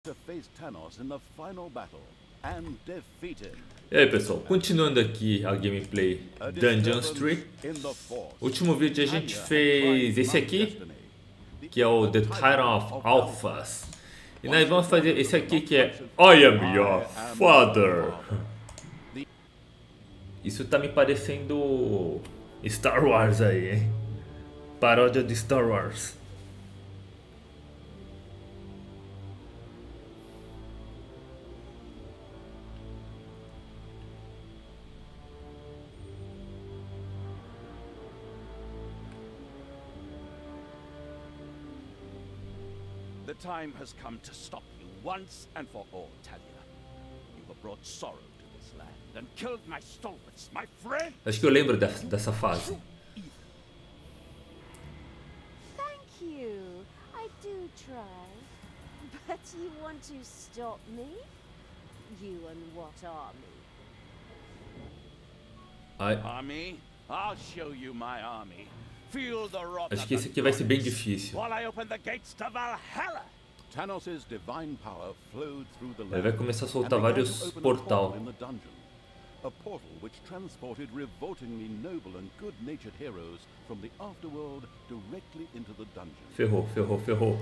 to face Thanos in the final battle and defeat him. E aí pessoal, continuando aqui a gameplay Dungeons 3. Último vídeo a gente fez esse aqui, que é o The Titan of Alphas. E nós vamos fazer esse aqui que é I am your father. Isso tá me parecendo Star Wars aí, hein? Paródia de Star Wars. The time has come to stop you once and for all, Talia. You have brought sorrow to this land and killed my stalwarts, my friend. Acho que eu lembro dessa fase. Thank you. I do try. But you want to stop me? You and what army? Army? I'll show you my army. Acho que esse aqui vai ser bem difícil. Ele vai começar a soltar vários portal. A portal which transported revoltingly noble and good-natured heroes from the afterworld directly into the dungeon. Ferrou, ferrou, ferrou.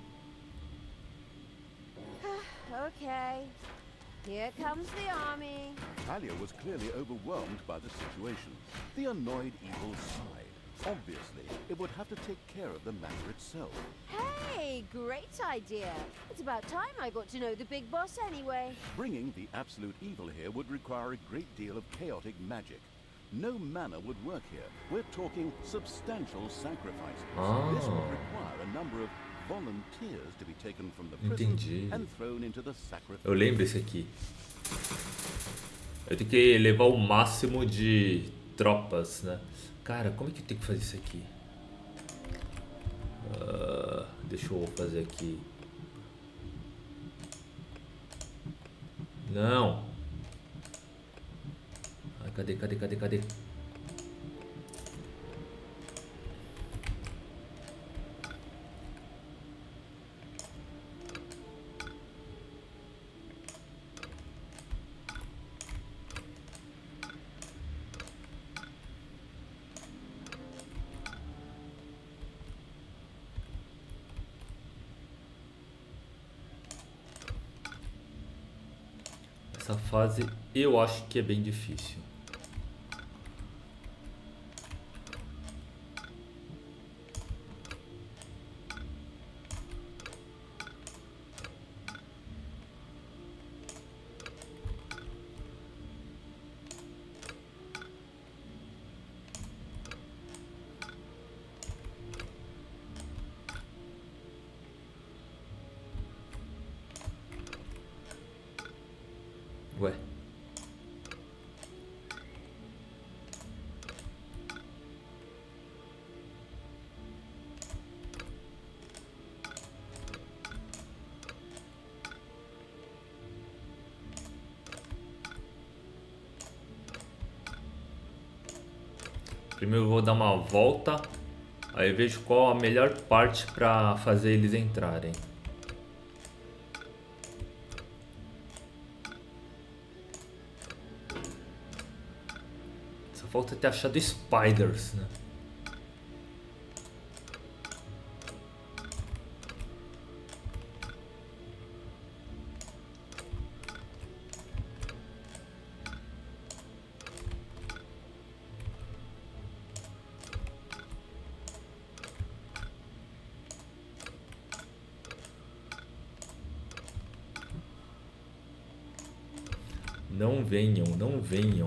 Okay. Here comes the army. Talia was clearly overwhelmed by the situation. The annoyed evil sighed. Obviously, it would have to take care of the matter itself. Hey, great idea. It's about time I got to know the big boss anyway. Bringing the absolute evil here would require a great deal of chaotic magic. No mana would work here. We're talking substantial sacrifices. This would require a number of volunteers to be taken from the prison and thrown into the sacrifice. Eu lembro esse aqui. Eu tenho que levar o máximo de tropas, né? Cara, como é que eu tenho que fazer isso aqui? Deixa eu fazer aqui. Não. Ah, cadê? Essa fase eu acho que é bem difícil. Ué. Primeiro eu vou dar uma volta, aí eu vejo qual a melhor parte para fazer eles entrarem. Falta ter achado spiders, né? Não venham, não venham.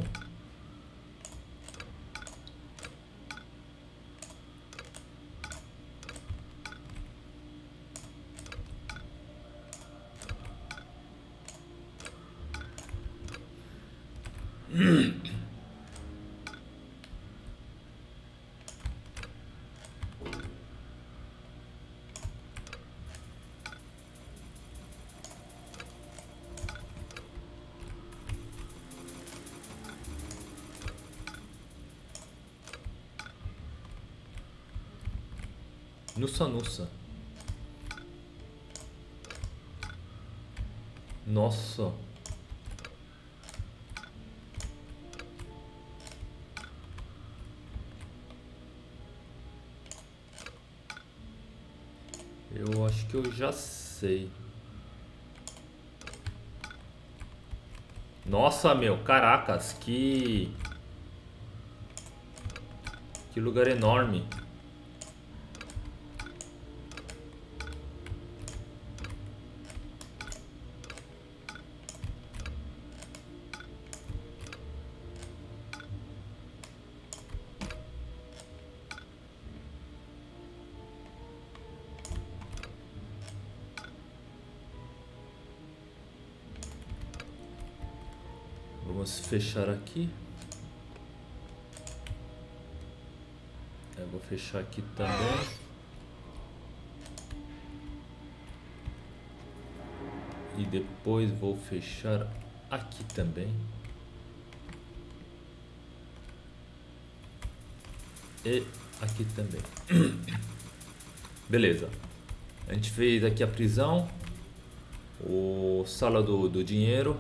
Nussa, nussa. Nossa. Eu acho que eu já sei. Nossa, meu, caracas, que lugar enorme. Vamos fechar aqui. Eu vou fechar aqui também. E depois vou fechar aqui também. E aqui também. Beleza. A gente fez aqui a prisão. O sala do dinheiro.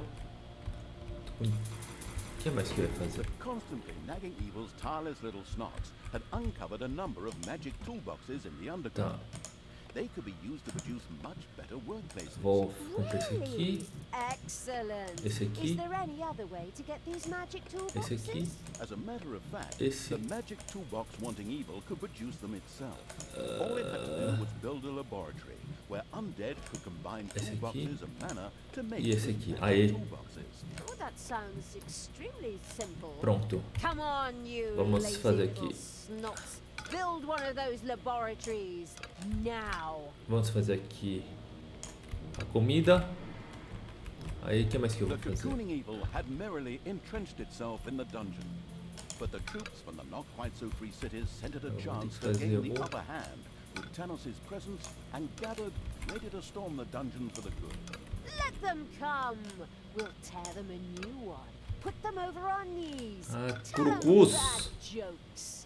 O que mais que eu ia fazer? Constantly nagging evil's tireless little snots had uncovered a number of magic toolboxes in the underground. They could be used to produce much better workplaces. Vou comprar esse aqui. Excellent. Esse aqui. Is there any other way to get these magic Esse aqui. toolboxes? As a matter of fact, Esse. the magic toolbox wanting evil could produce them itself. All it had to do was build a laboratory where undead could combine Esse aqui. toolboxes of mana to make E esse these aqui. magic Aê. toolboxes. Oh, that sounds extremely simple. Pronto. Come on, you Vamos lazy fazer little aqui. snots. Build one of those laboratories now. Vamos fazer aqui a comida. Aí, o que mais que eu The vou fazer? cocooning evil had merrily entrenched itself in the dungeon. But the troops from the not quite so free cities scented a vou ter chance que to fazer gain the o- upper hand with Tanos' presence and gathered, ready to storm the dungeon for the good. Let them come. We'll tear them a new one. Put them over our knees. Ah, Tell 'em curucus. bad jokes.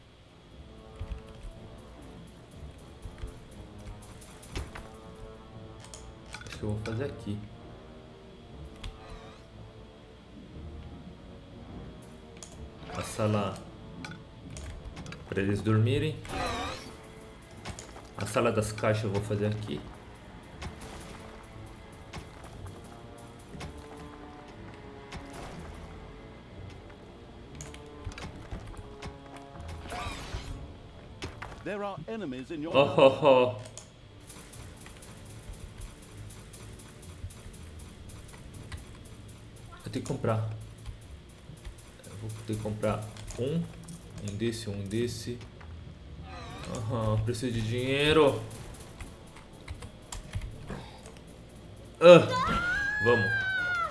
Acho que eu vou fazer aqui. A sala para eles dormirem. A sala das caixas eu vou fazer aqui. There are enemies in your Oh, oh, oh. Eu tenho que comprar. Eu vou ter que comprar um desse. Aham, preciso de dinheiro. Vamos.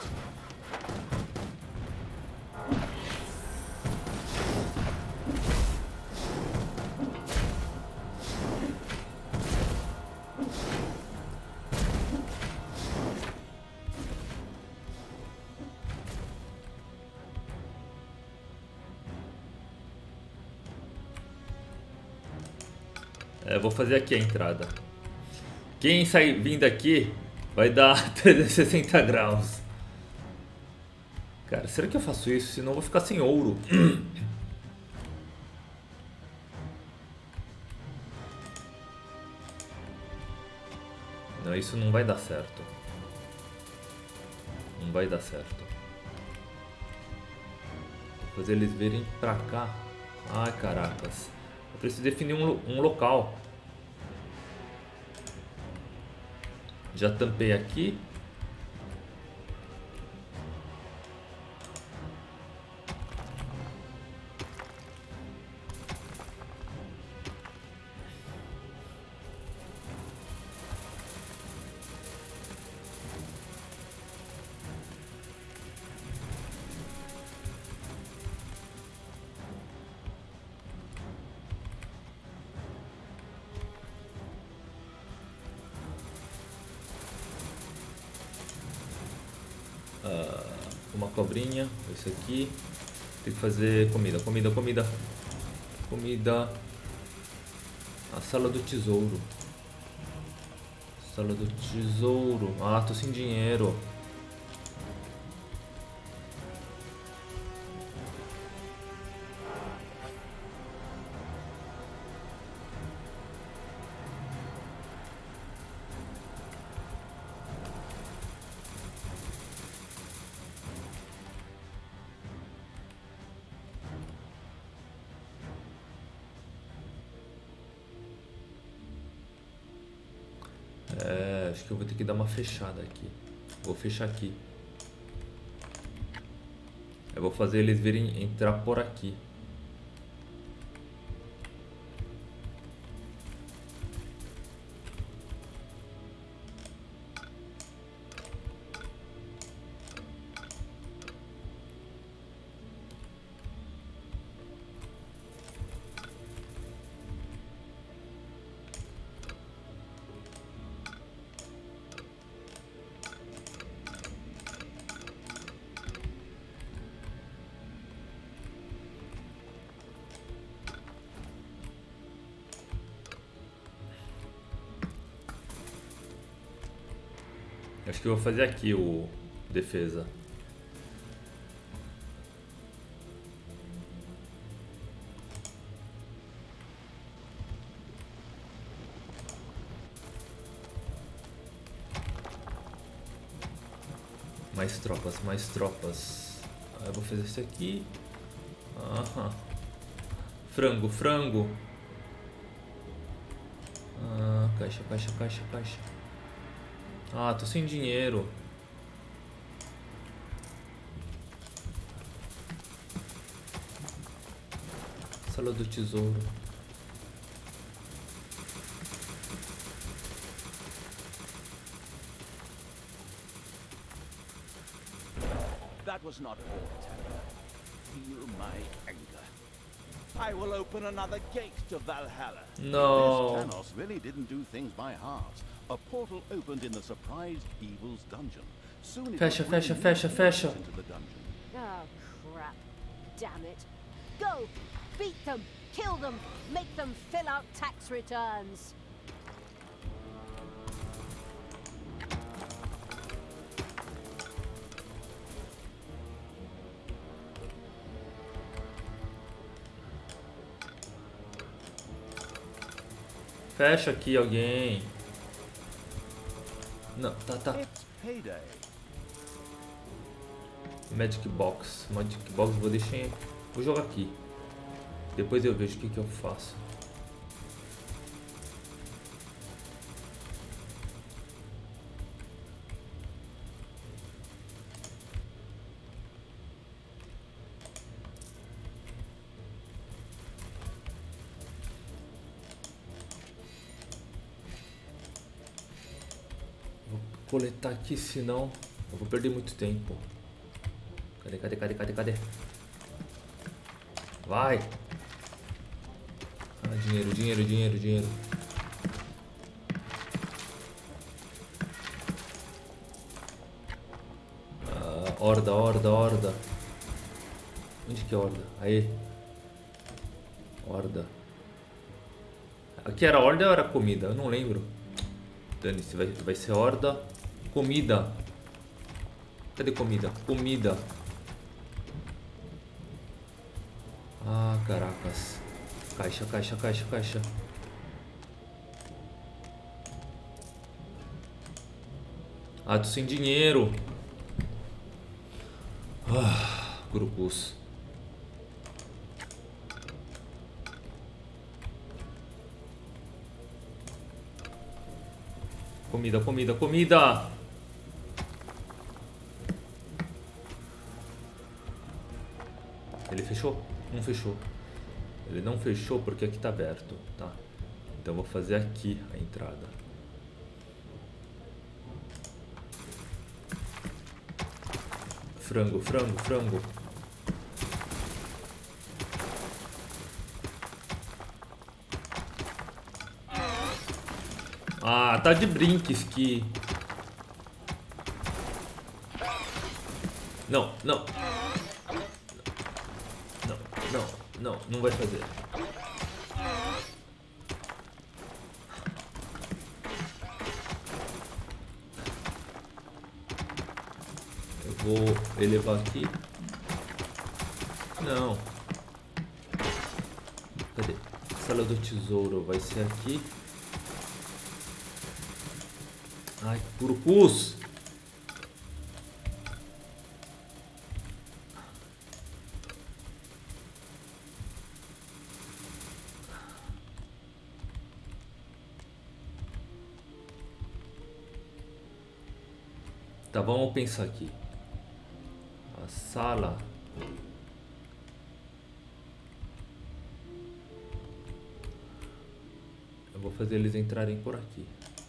Vou fazer aqui a entrada. Quem sair vindo aqui vai dar 360 graus. Cara, será que eu faço isso? Senão eu vou ficar sem ouro. Não, isso não vai dar certo. Não vai dar certo. Vou fazer eles virem pra cá. Ai, caracas. Eu preciso definir um local. Já tampei aqui. Uma cobrinha, esse aqui. Tem que fazer comida. A sala do tesouro. Ah, tô sem dinheiro. que eu vou ter que dar uma fechada aqui. Vou fechar aqui. Eu vou fazer eles virem entrar por aqui. Acho que eu vou fazer aqui o defesa. Mais tropas, mais tropas. Eu vou fazer isso aqui. Aham. Frango, frango. Caixa, caixa, caixa, caixa. Ah, tô sem dinheiro. Sala do tesouro. That was not all, Terra. Feel my anger. I will open another gate to Valhalla. No. This Thanos really didn't do things by halves. A portal opened in the surprised evil's dungeon. Soon it Fecha, would fecha, bring fecha, more fecha. enemies into the dungeon. Oh, crap. Damn it. Go! Beat them! Kill them! Make them fill out tax returns! Fecha aqui alguém. Não, tá. It's payday. Magic Box. Magic Box vou deixar em... Vou jogar aqui. Depois eu vejo o que eu faço. Vou coletar aqui, senão eu vou perder muito tempo. Cadê? Vai! Ah, dinheiro. Ah, horda. Onde que é horda? Aí. Horda. Aqui era horda ou era comida? Eu não lembro. Dane-se, vai ser horda. Comida. Cadê comida? Comida. Ah, caracas. Caixa. Ah, tô sem dinheiro. Ah, grupos. Comida. Ele fechou? Não fechou. Ele não fechou porque aqui tá aberto, tá? Então eu vou fazer aqui a entrada. Frango. Ah, tá de brinques que... Não vai fazer. Eu vou elevar aqui. Não. Cadê? Sala do tesouro vai ser aqui. Ai, puro pus! Tá, vamos pensar aqui. A sala. Eu vou fazer eles entrarem por aqui.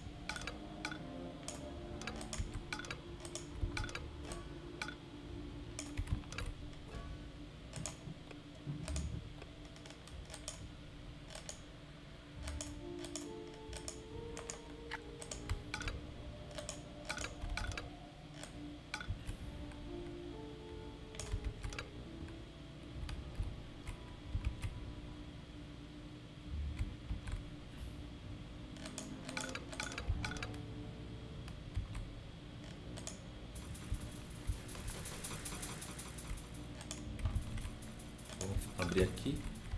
Abrir aqui.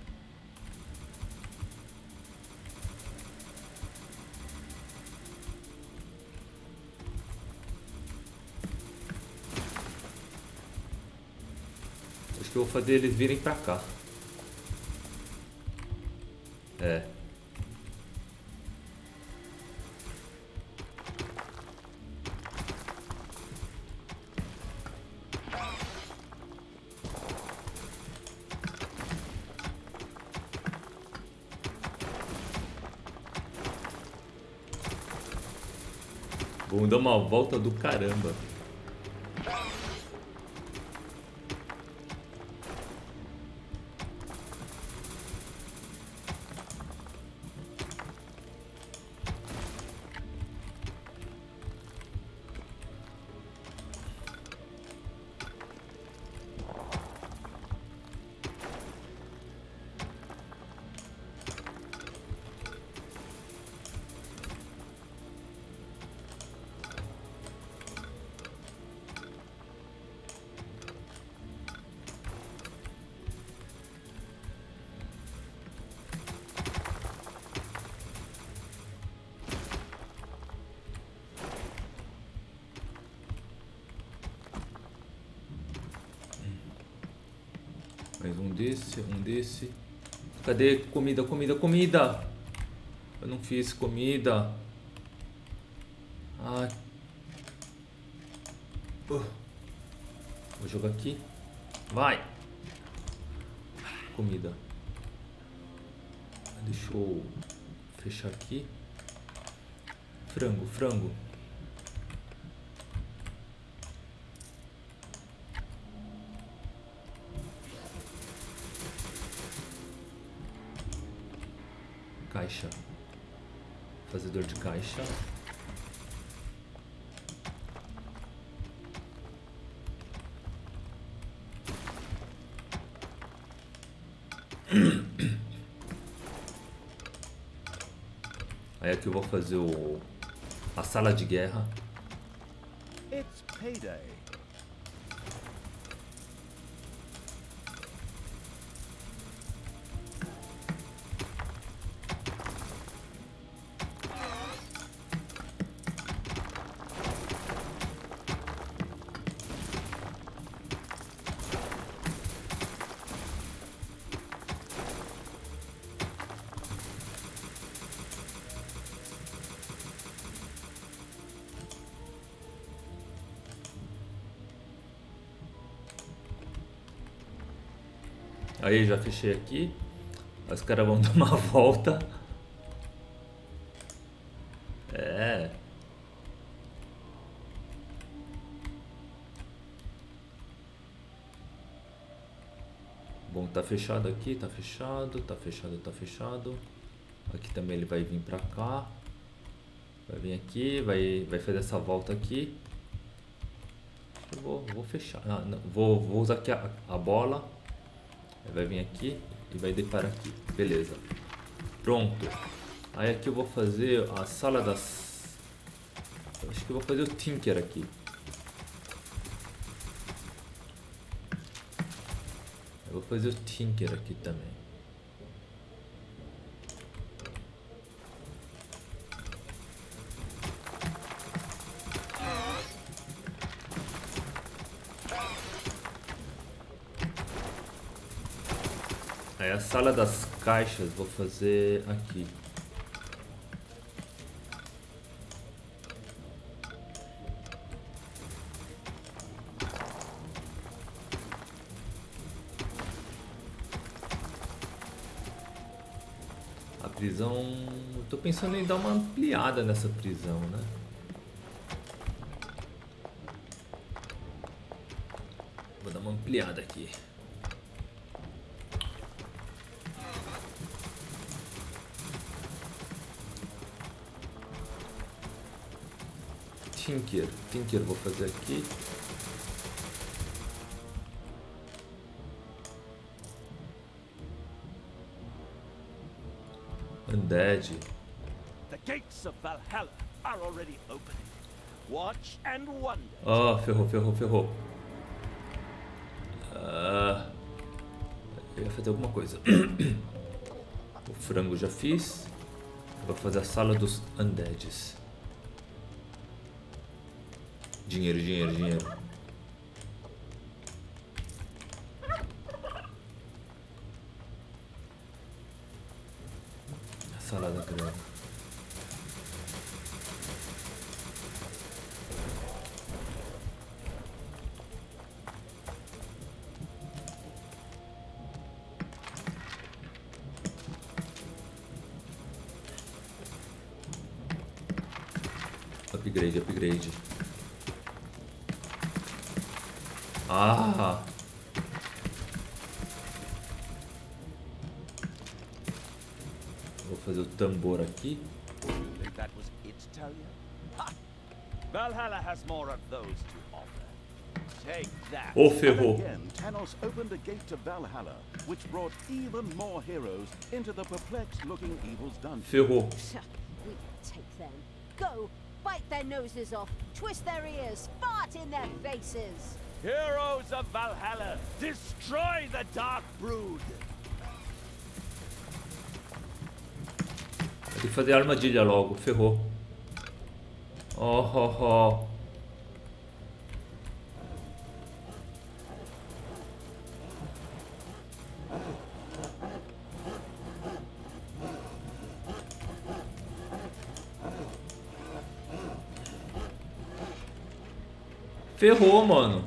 Acho que eu vou fazer eles virem pra cá. É. Vamos dar uma volta do caramba. Mais um desse. Cadê comida, comida, comida? Eu não fiz comida. Ah. Vou jogar aqui. Vai. Comida. Deixa eu fechar aqui. Frango, frango. Caixa. Fazedor de caixa. Aí aqui eu vou fazer a sala de guerra. It's payday. Aí já fechei aqui. Os caras vão dar uma volta. É. Bom, tá fechado aqui, tá fechado, tá fechado, tá fechado. Aqui também ele vai vir pra cá. Vai vir aqui, vai fazer essa volta aqui. Eu vou fechar. Ah, não, vou usar aqui a bola. Vai vir aqui e vai deparar aqui. Beleza. Pronto. Aí aqui eu vou fazer a sala das... Eu acho que eu vou fazer o Tinker aqui. Eu vou fazer o Tinker aqui também. Aí a sala das caixas vou fazer aqui. prisão... Eu tô pensando em dar uma ampliada nessa prisão, né? Vou dar uma ampliada aqui. Tinker vou fazer aqui. Undead. The gates of Valhalla are already opening. Watch and wonder. Ah, ferrou. Eu ia fazer alguma coisa. O frango já fiz. Vou fazer a sala dos undeads. Dinheiro. A salada grande. Upgrade. Ah! Vou fazer o tambor aqui. You think that was it, Talia? Ha! Valhalla has more of those to offer. Take that. Oh, ferrou. And again, Tanos opened a gate to Valhalla, which brought even more heroes into the perplexed-looking evil's dungeon. Ferrou. We take them. Go, bite their noses off, twist their ears, fart in their faces. Heroes of Valhalla, destroy the Dark Brood! Tem que fazer a armadilha logo, ferrou. Oh. Ferrou, mano.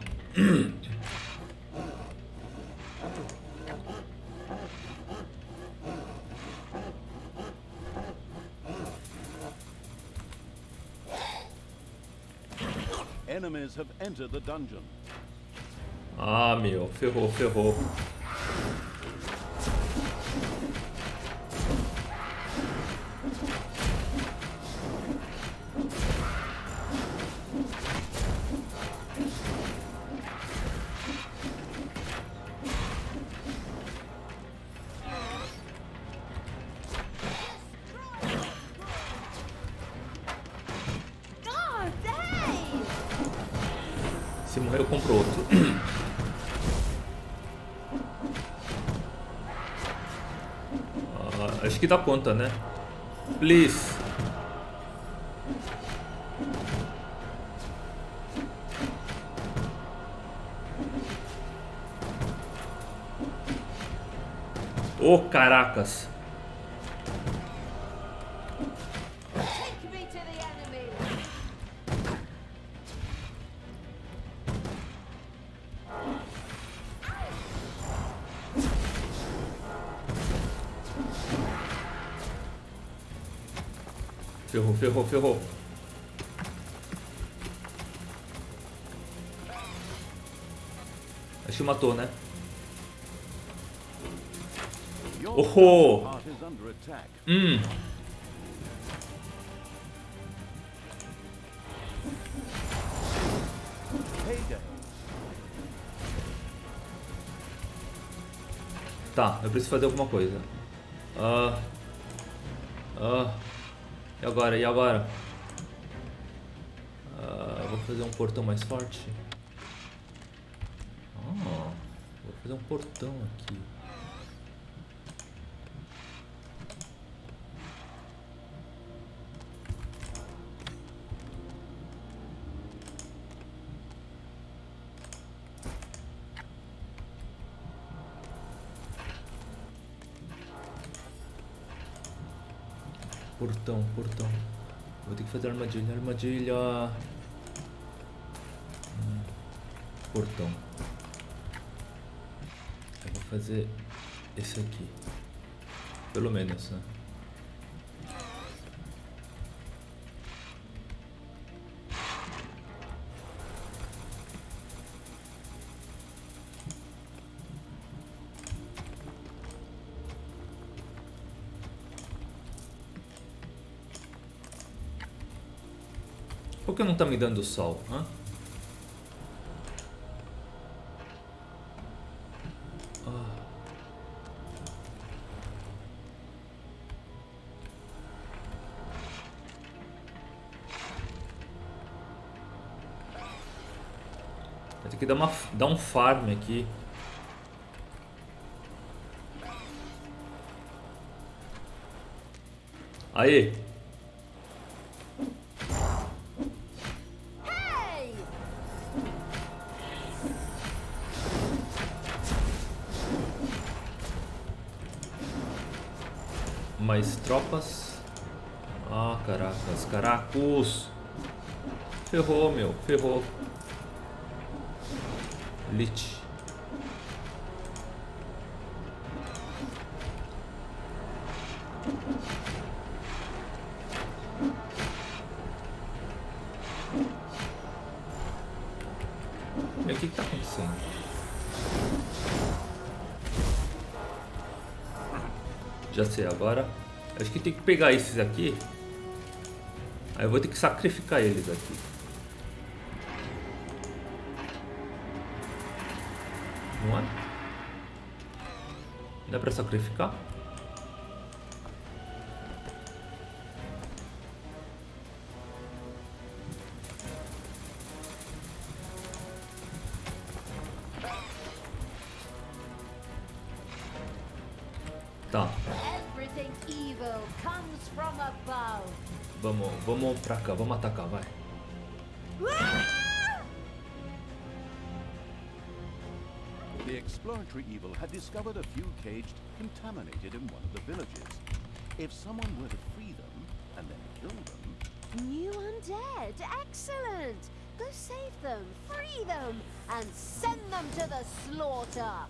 Enemies have entered the dungeon. Ah, meu, ferrou. Se morrer eu compro outro. Acho que dá conta, né? Please. Oh, caracas. Take me to the enemy. Ferrou. Acho que matou, né? Your Oh! heart is under attack. Payday. Tá, eu preciso fazer alguma coisa. E agora? Vou fazer um portão mais forte. Vou fazer um portão aqui. Portão. Vou ter que fazer armadilha. Portão. Eu vou fazer esse aqui. Pelo menos, né? Por que não tá me dando sol? Hã? Vai ter que dar um farm aqui. Aí. Mais tropas. Ah, caracas, caracos. Ferrou, meu, ferrou. Lich. E o que tá acontecendo? Já sei, agora acho que tem que pegar esses aqui. Aí eu vou ter que sacrificar eles aqui. Não é? Dá pra sacrificar? Tá. Vamos pra cá, vamos atacar, vai. The exploratory evil had discovered a few caged contaminated in one of the villages. If someone were to free them and then kill them... New undead! Excellent! Go save them, free them, and send them to the slaughter!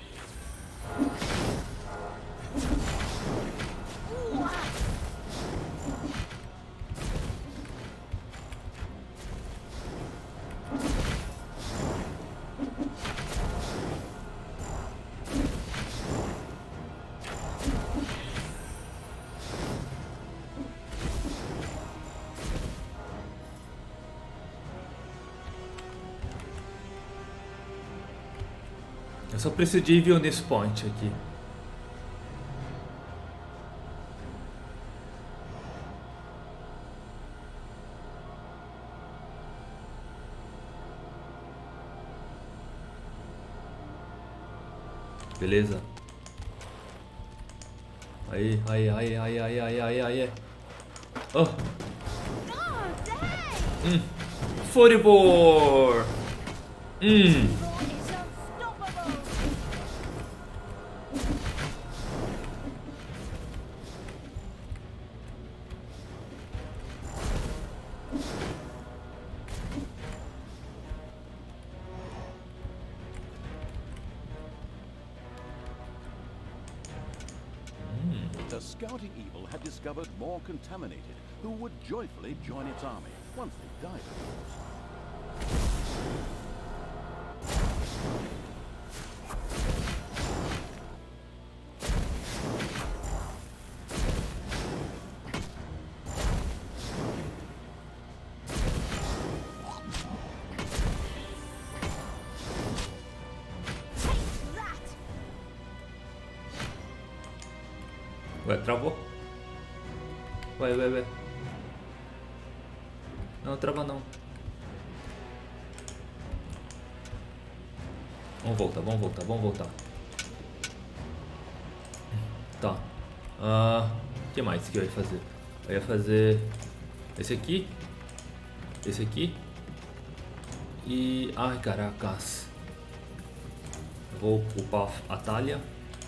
Eu só preciso de evil nesse point aqui. Beleza. Aí. Oh. Furibor. The scouting evil had discovered more contaminated, who would joyfully join its army once they died, of course. Ué, travou? Ué. Não, trava não. Vamos voltar. Tá. O que mais que eu ia fazer? Eu ia fazer esse aqui. E... ai, caracas. Eu vou upar a talha.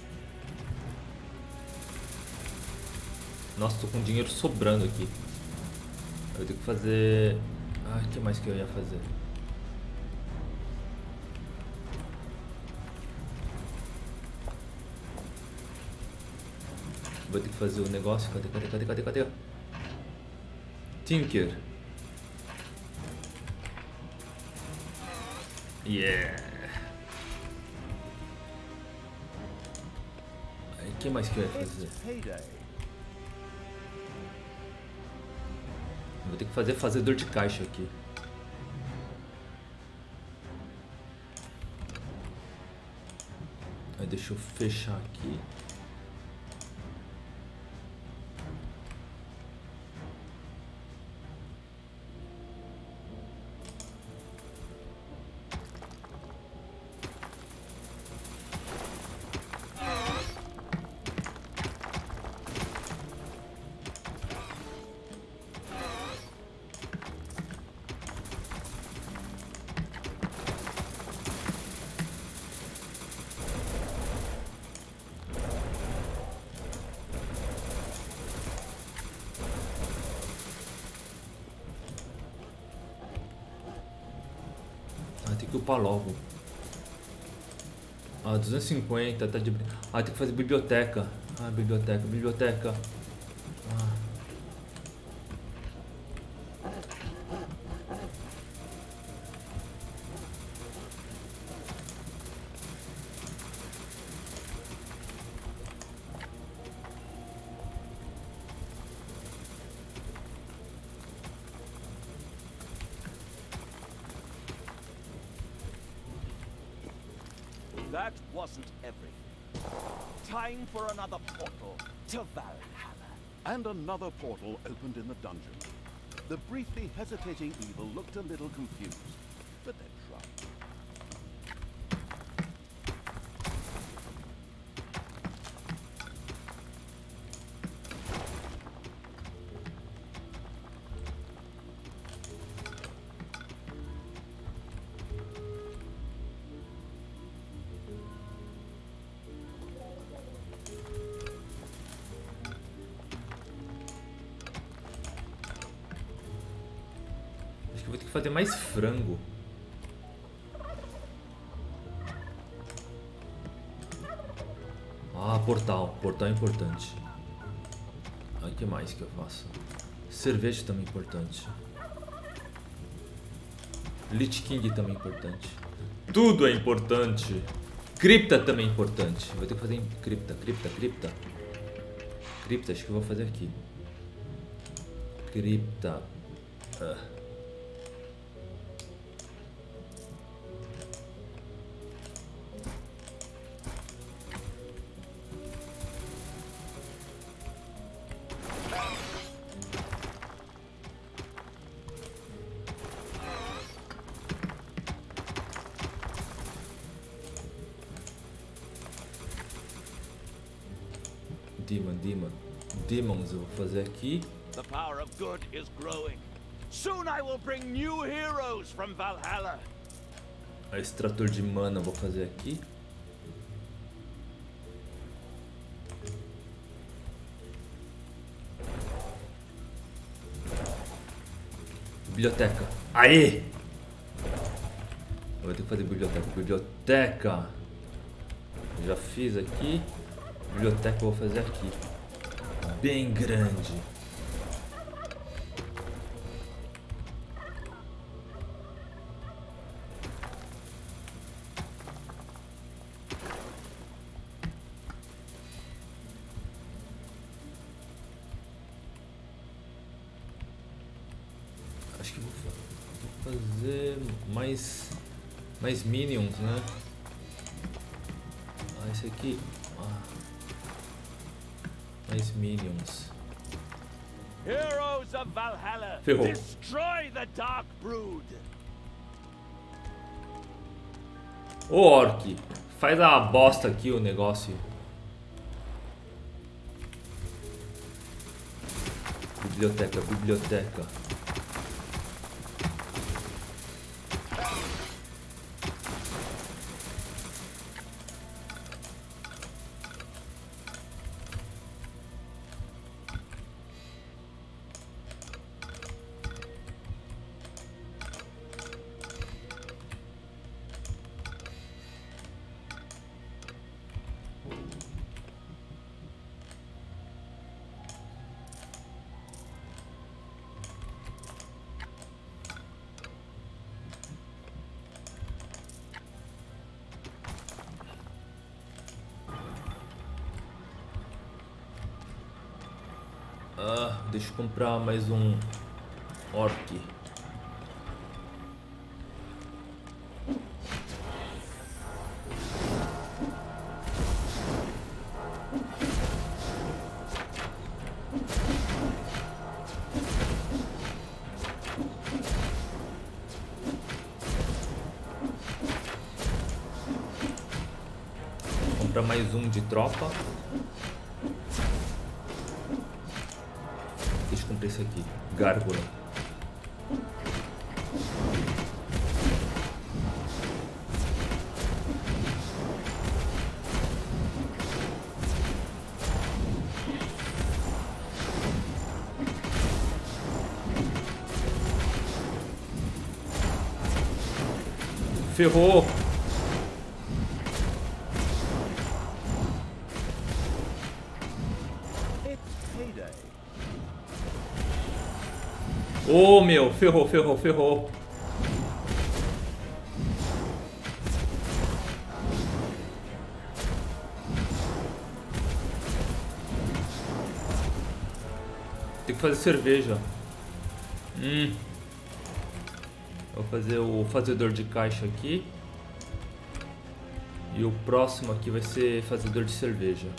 Nossa, tô com dinheiro sobrando aqui. Eu tenho que fazer... o que mais que eu ia fazer? Vou ter que fazer o negócio. Cadê? Tinker. Yeah. Aí, o que mais que eu ia fazer? It's payday. Vou Vou ter que fazer fazedor de caixa aqui. Aí deixa eu fechar aqui. Tem que upar logo. 250, tá de... tem que fazer biblioteca. Biblioteca. That wasn't everything. Time for another portal to Valhalla. And another portal opened in the dungeon. The briefly hesitating evil looked a little confused, but then shrugged. Eu vou ter que fazer mais frango. Portal. Portal é importante. O que mais que eu faço? Cerveja também é importante. Lich King também é importante. Tudo é importante. Cripta também é importante. Vou ter que fazer cripta. Cripta, acho que eu vou fazer aqui. Cripta. Demons eu vou fazer aqui. The power of good is growing. Soon I will bring new heroes from Valhalla. Extrator de mana eu vou fazer aqui. Biblioteca. Aê! Eu vou ter que fazer biblioteca. Já fiz aqui. Biblioteca eu vou fazer aqui. Bem grande. Acho que vou fazer mais minions, né? Esse aqui. Mais minions. Heroes of Valhalla, Ferrou. destroy the Dark Brood. Ô orc, faz a bosta aqui o negócio. Biblioteca. Deixa eu comprar mais um orc. Comprar mais um de tropa. Deixa eu comprar esse aqui, gárgula. Ferrou! Ô, meu, ferrou, ferrou, ferrou. Tem que fazer cerveja. Vou fazer o fazedor de caixa aqui. E o próximo aqui vai ser fazedor de cerveja.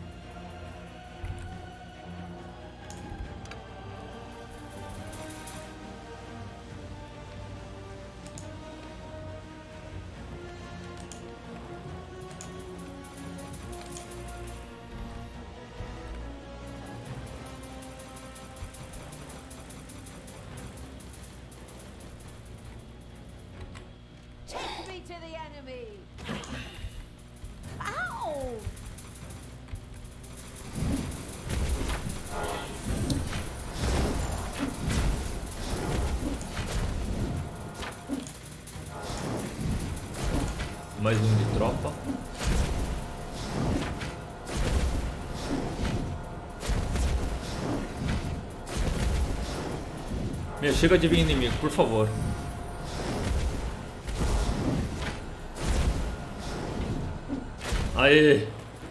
Take me to the enemy. Ow! Mais um de tropa. Meu, chega de vir inimigo, por favor. Aê!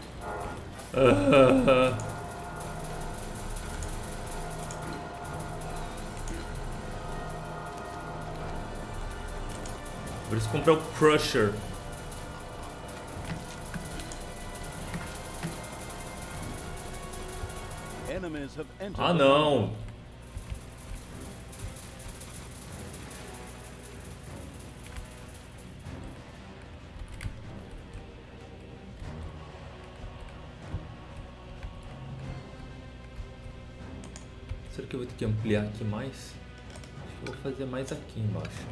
Preciso comprar o Crusher. Enemies have entered Ah, the não! Será que eu vou ter que ampliar aqui mais? Acho que eu vou fazer mais aqui embaixo.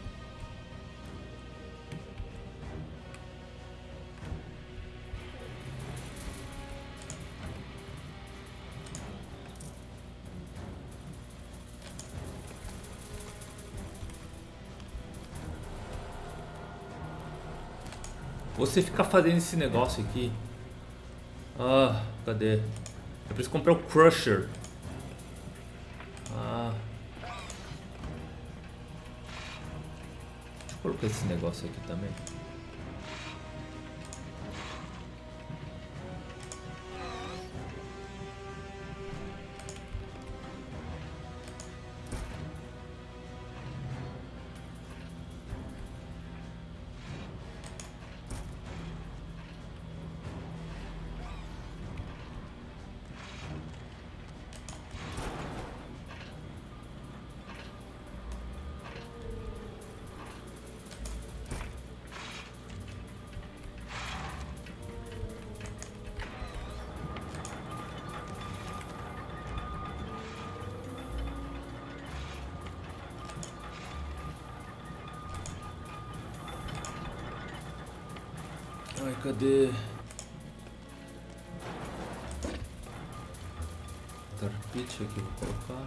Você ficar fazendo esse negócio aqui. Ah, cadê? Eu preciso comprar o Crusher. Ah. Deixa eu colocar esse negócio aqui também. Ai, cadê? Tarpite aqui, vou colocar.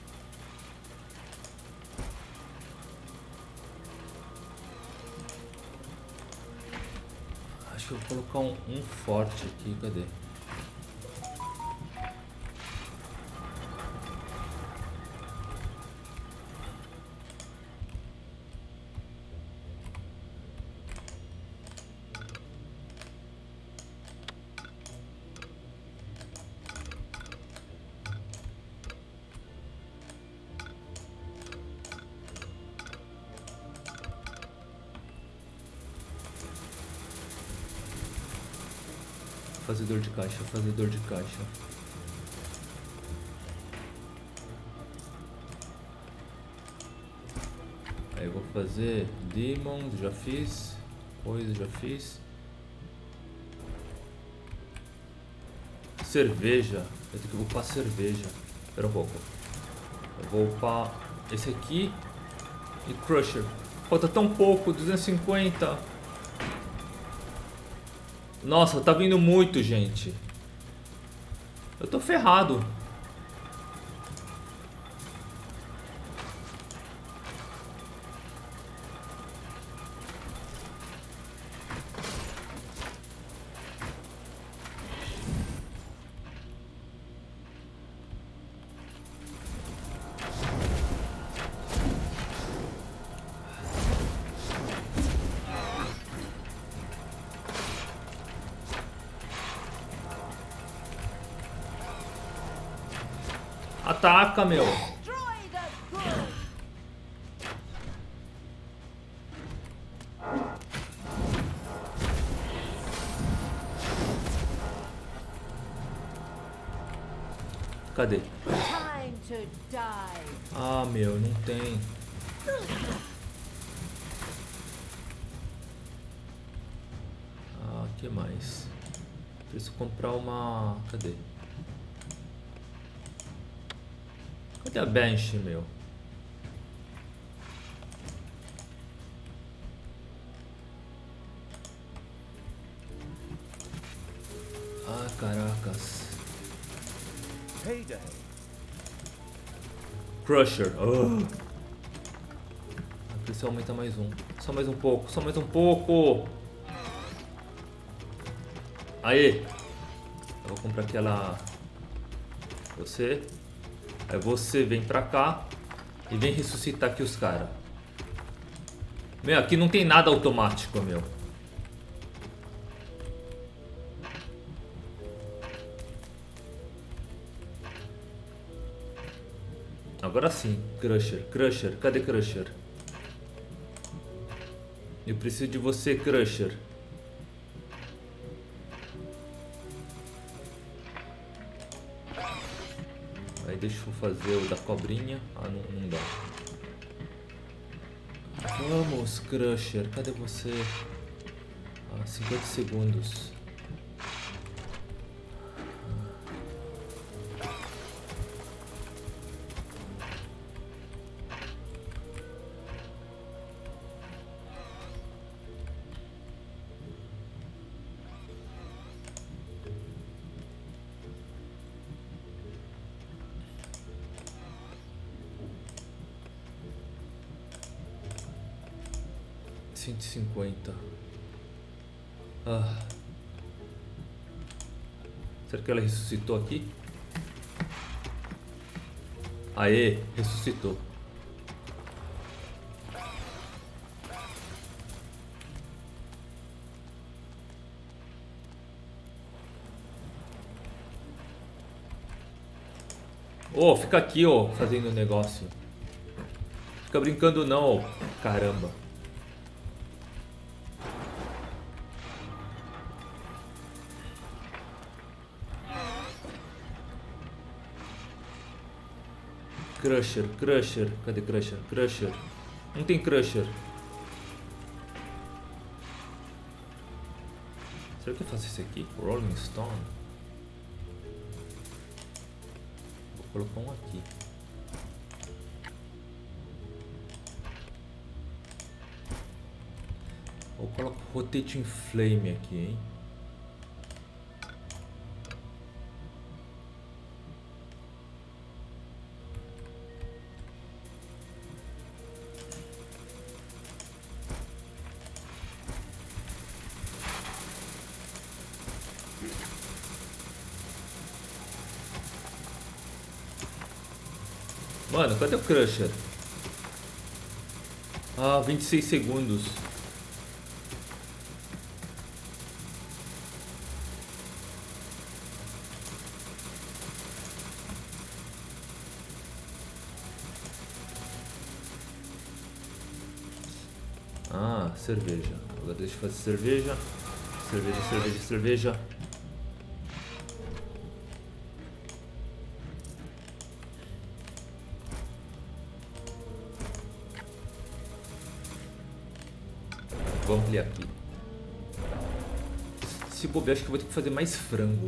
Acho que eu vou colocar um forte aqui, cadê? Fazedor de caixa, fazedor de caixa. Aí eu vou fazer Demon, já fiz. Coisa, já fiz. Cerveja. Eu tenho que upar cerveja. Espera um pouco. Eu vou upar esse aqui. E Crusher. Falta tão pouco, 250. Nossa, tá vindo muito, gente. Eu tô ferrado. Ataca, meu. Cadê? Ah, meu, não tem. Ah, que mais? Preciso comprar uma... Cadê? Cadê a bench, meu? Ah, caracas. Crusher. Oh. Preciso aumentar mais um. Só mais um pouco, só mais um pouco. Aí. Eu vou comprar aquela... Você. Aí você vem pra cá e vem ressuscitar aqui os caras. Meu, aqui não tem nada automático, meu. Agora sim, Crusher, Crusher, cadê Crusher? Eu preciso de você, Crusher. Aí deixa eu fazer o da cobrinha. Ah, não dá. Vamos, Crusher, cadê você? Ah, 50 segundos. Ah. Será que ela ressuscitou aqui? Aê, ressuscitou. Oh, fica aqui, ó, fazendo o negócio. Fica brincando não, caramba. Crusher, Crusher, cadê Crusher? Crusher, não tem Crusher. Será que eu faço esse aqui? Rolling Stone. Vou colocar um aqui. Ou coloco Rotating Flame aqui, hein? Mano, cadê o Crusher? Ah, 26 segundos. Ah, cerveja. Agora deixa eu fazer cerveja. Cerveja, cerveja, cerveja. Vou ampliar aqui. Se bobear, acho que eu vou ter que fazer mais frango.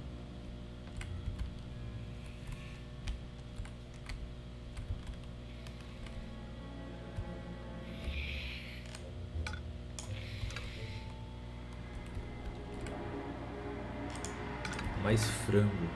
Mais frango.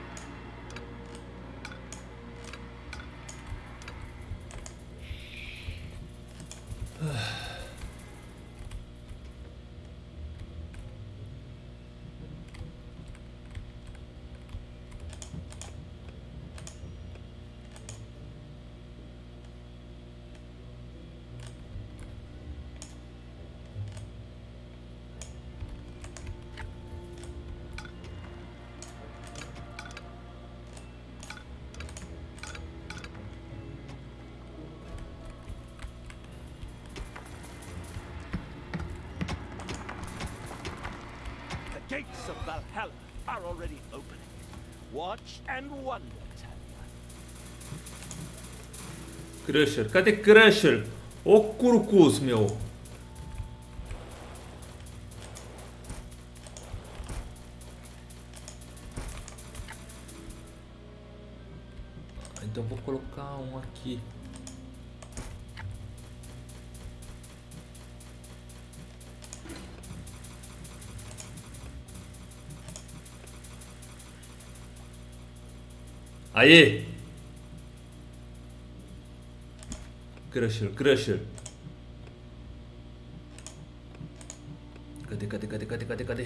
The gates of Valhalla are already opening. Watch and wonder, Tanya. Crusher, cadê Crusher? Ô Curucus, meu. Então vou colocar um aqui. Aê! Crusher, Crusher. Cadê?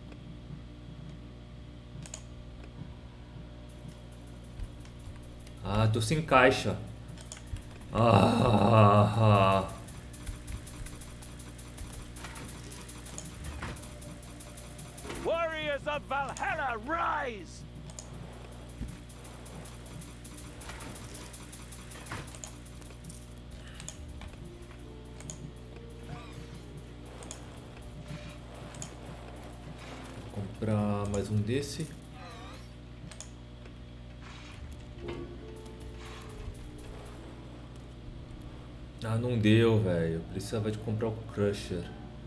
Ah, tô sem caixa. Ah. Warriors of Valhalla, rise! Vou comprar mais um desse. Ah, não deu, velho. Precisava de comprar o Crusher.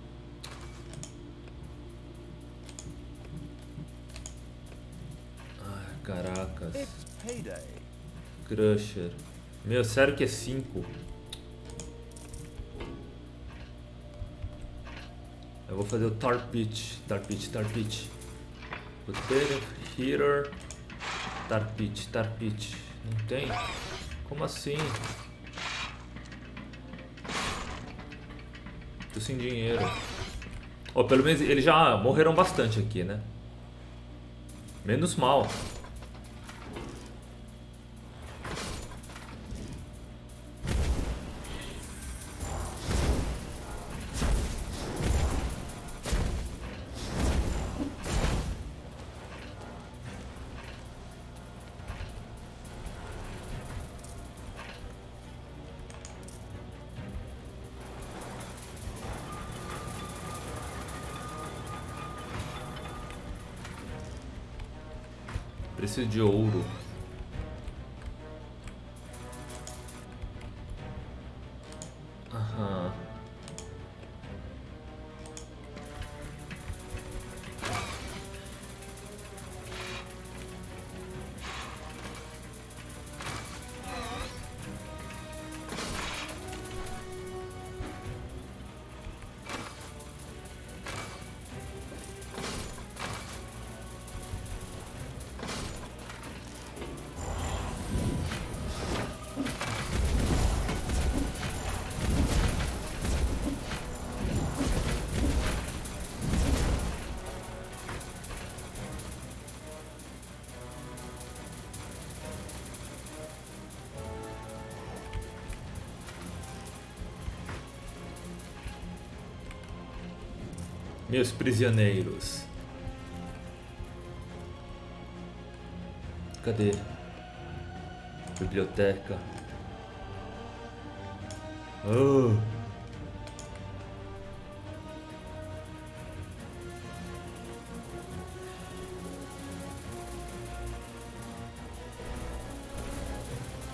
Ah, caracas. It's payday. Crusher. Meu, sério que é 5? Eu vou fazer o Tar Pit. Potato, Heater, Tar Pit. Não tem? Como assim? Tô sem dinheiro. Oh, pelo menos eles já morreram bastante aqui, né? Menos mal. Preciso de ouro. Aham. Meus prisioneiros. Cadê? Biblioteca. Oh.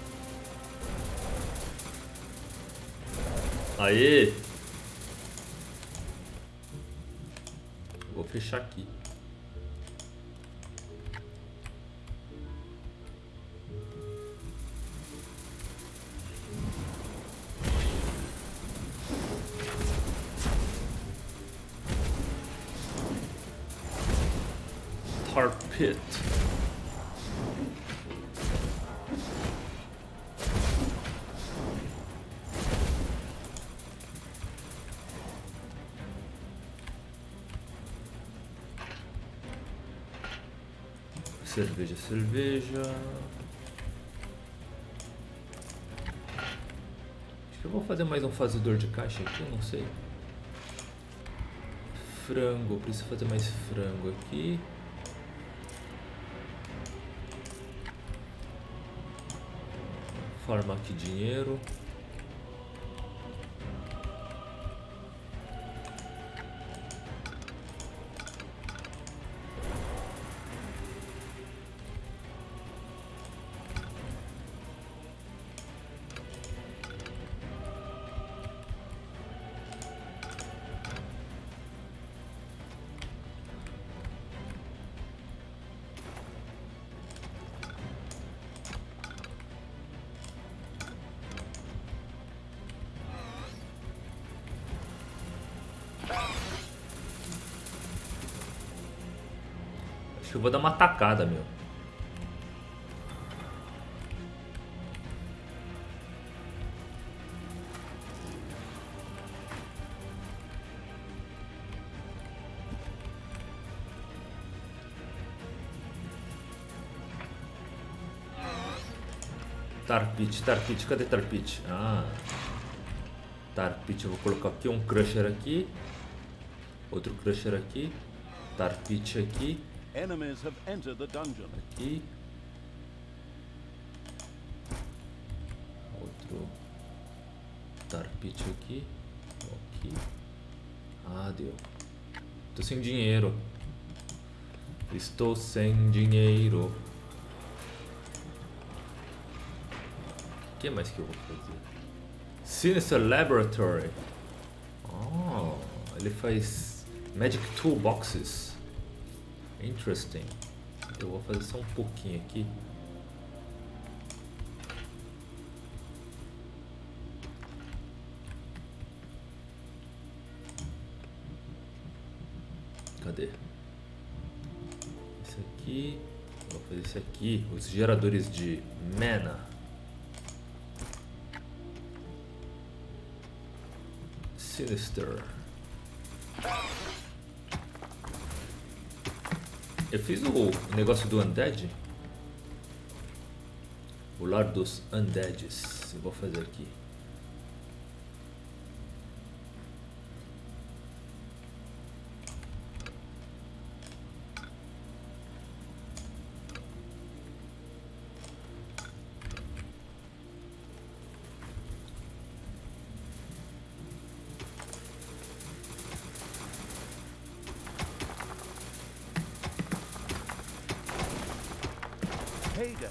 Aê! Vou fechar aqui. Tar Pit. Cerveja, cerveja. Acho que eu vou fazer mais um fazedor de caixa aqui, eu não sei. Frango, preciso fazer mais frango aqui. Farmar aqui dinheiro. Acho que eu vou dar uma tacada, meu. Tarpit, Tarpit, cadê Tarpit? Ah, Tarpit, eu vou colocar aqui um Crusher aqui. Outro Crusher aqui. Tarpit aqui. Enemies have entered the dungeon. Aqui. Outro Tarpit aqui. Aqui. Ah, deu. Tô sem dinheiro. Estou sem dinheiro. O que mais que eu vou fazer? Sinister Laboratory. Oh, ele faz Magic Toolboxes. Interesting. Eu vou fazer só um pouquinho aqui. Cadê? Esse aqui. Vou fazer esse aqui. Os geradores de mana. Sinister. Eu fiz o negócio do Undead. O lar dos Undeads. Eu vou fazer aqui. Payday.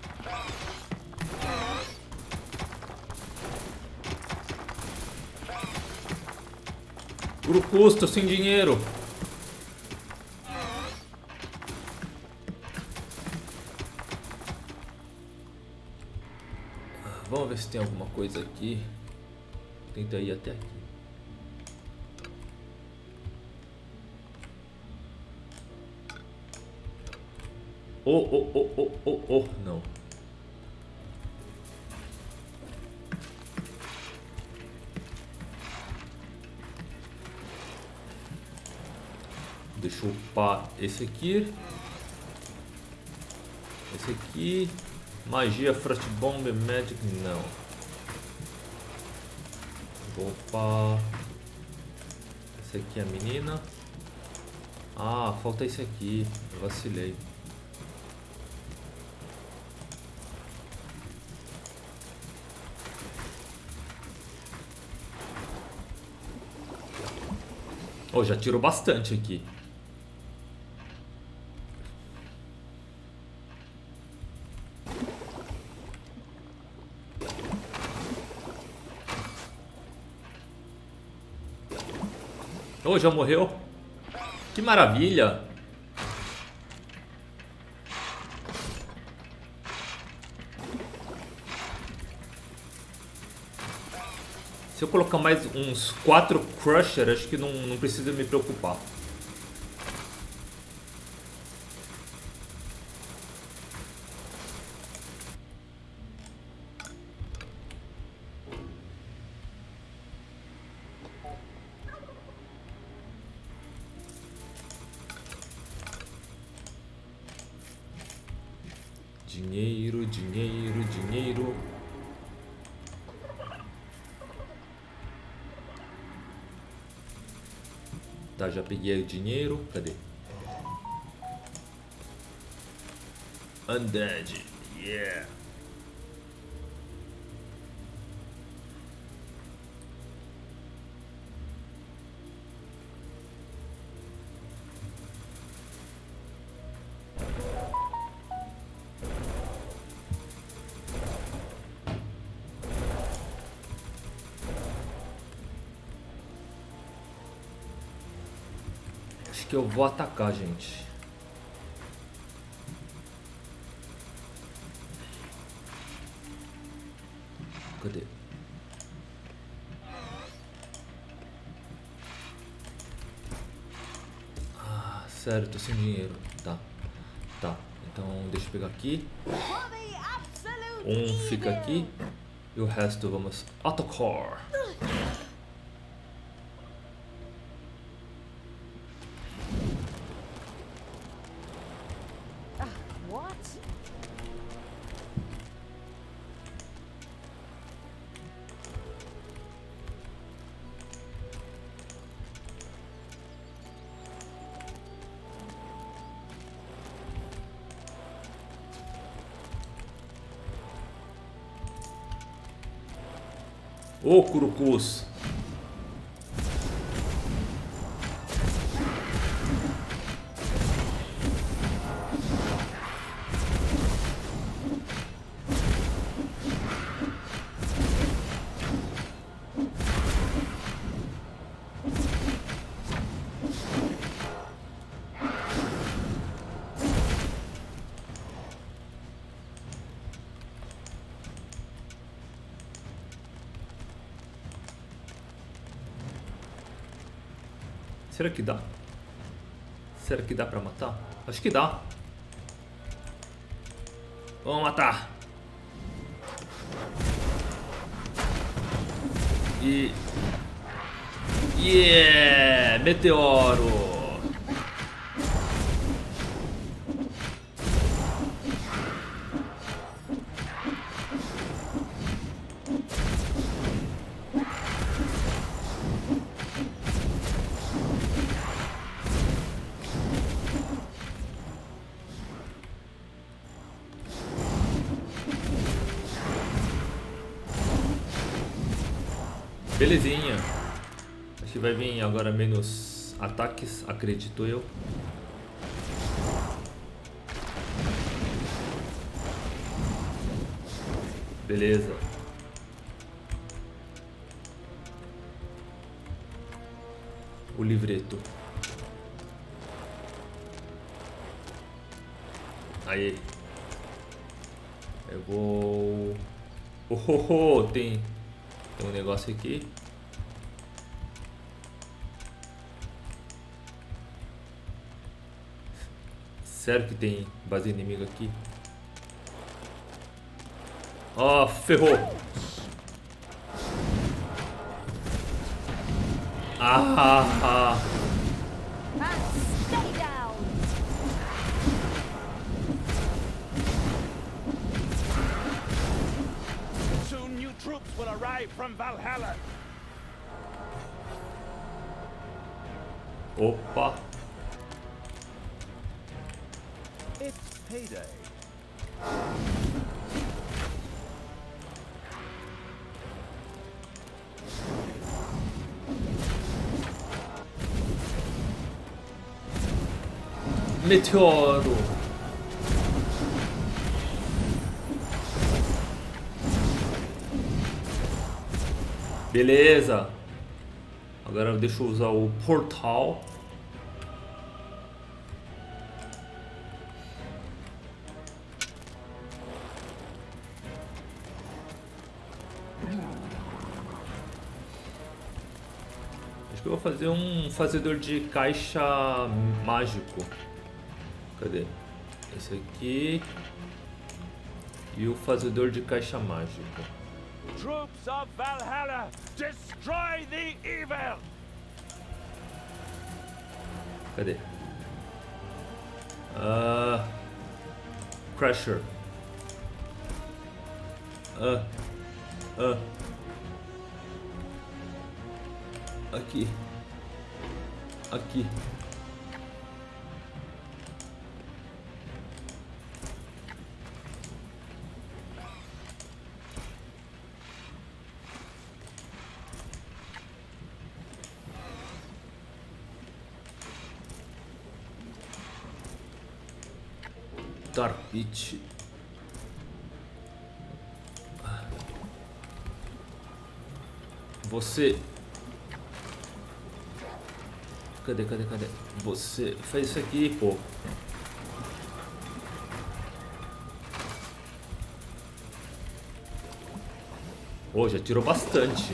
Por custo, sem dinheiro. Vamos ver se tem alguma coisa aqui. Tenta ir até aqui. Oh, não. Deixa eu upar esse aqui. Esse aqui. Magia, Frost Bomb, Magic, não. Vou upar. Esse aqui é a menina. Ah, falta esse aqui. Eu vacilei. Oh, já tirou bastante aqui. Oh, já morreu? Que maravilha! Se eu colocar mais uns 4 Crusher, acho que não precisa me preocupar. Dinheiro, dinheiro, dinheiro. Tá, já peguei o dinheiro. Cadê? Undead. Yeah. Acho que eu vou atacar, gente. Cadê? Ah, sério, tô sem dinheiro. Tá. Tá. Então deixa eu pegar aqui. Um fica aqui. E o resto vamos atacar. Ô, Curucus. Será que dá? Será que dá pra matar? Acho que dá. Vamos matar. E... Yeah! Meteoro! Belezinha. Acho que vai vir agora menos ataques, acredito eu. Beleza. O livreto. Aí. Eu vou... Oh, tem um negócio aqui. Sério que tem base inimiga aqui? Ó, ferrou! Ah! Soon new troops will arrive from Valhalla. Opa! It's payday. Meteoro! Beleza! Agora deixa eu usar o portal. eu vou fazer um fazedor de caixa mágico. Cadê? Esse aqui. E o fazedor de caixa mágico. Troops of Valhalla, destroy the evil! Cadê? Crusher. Aqui. Aqui. Tarpite. Você. Cadê? Você fez isso aqui, pô. Pô, já tirou bastante.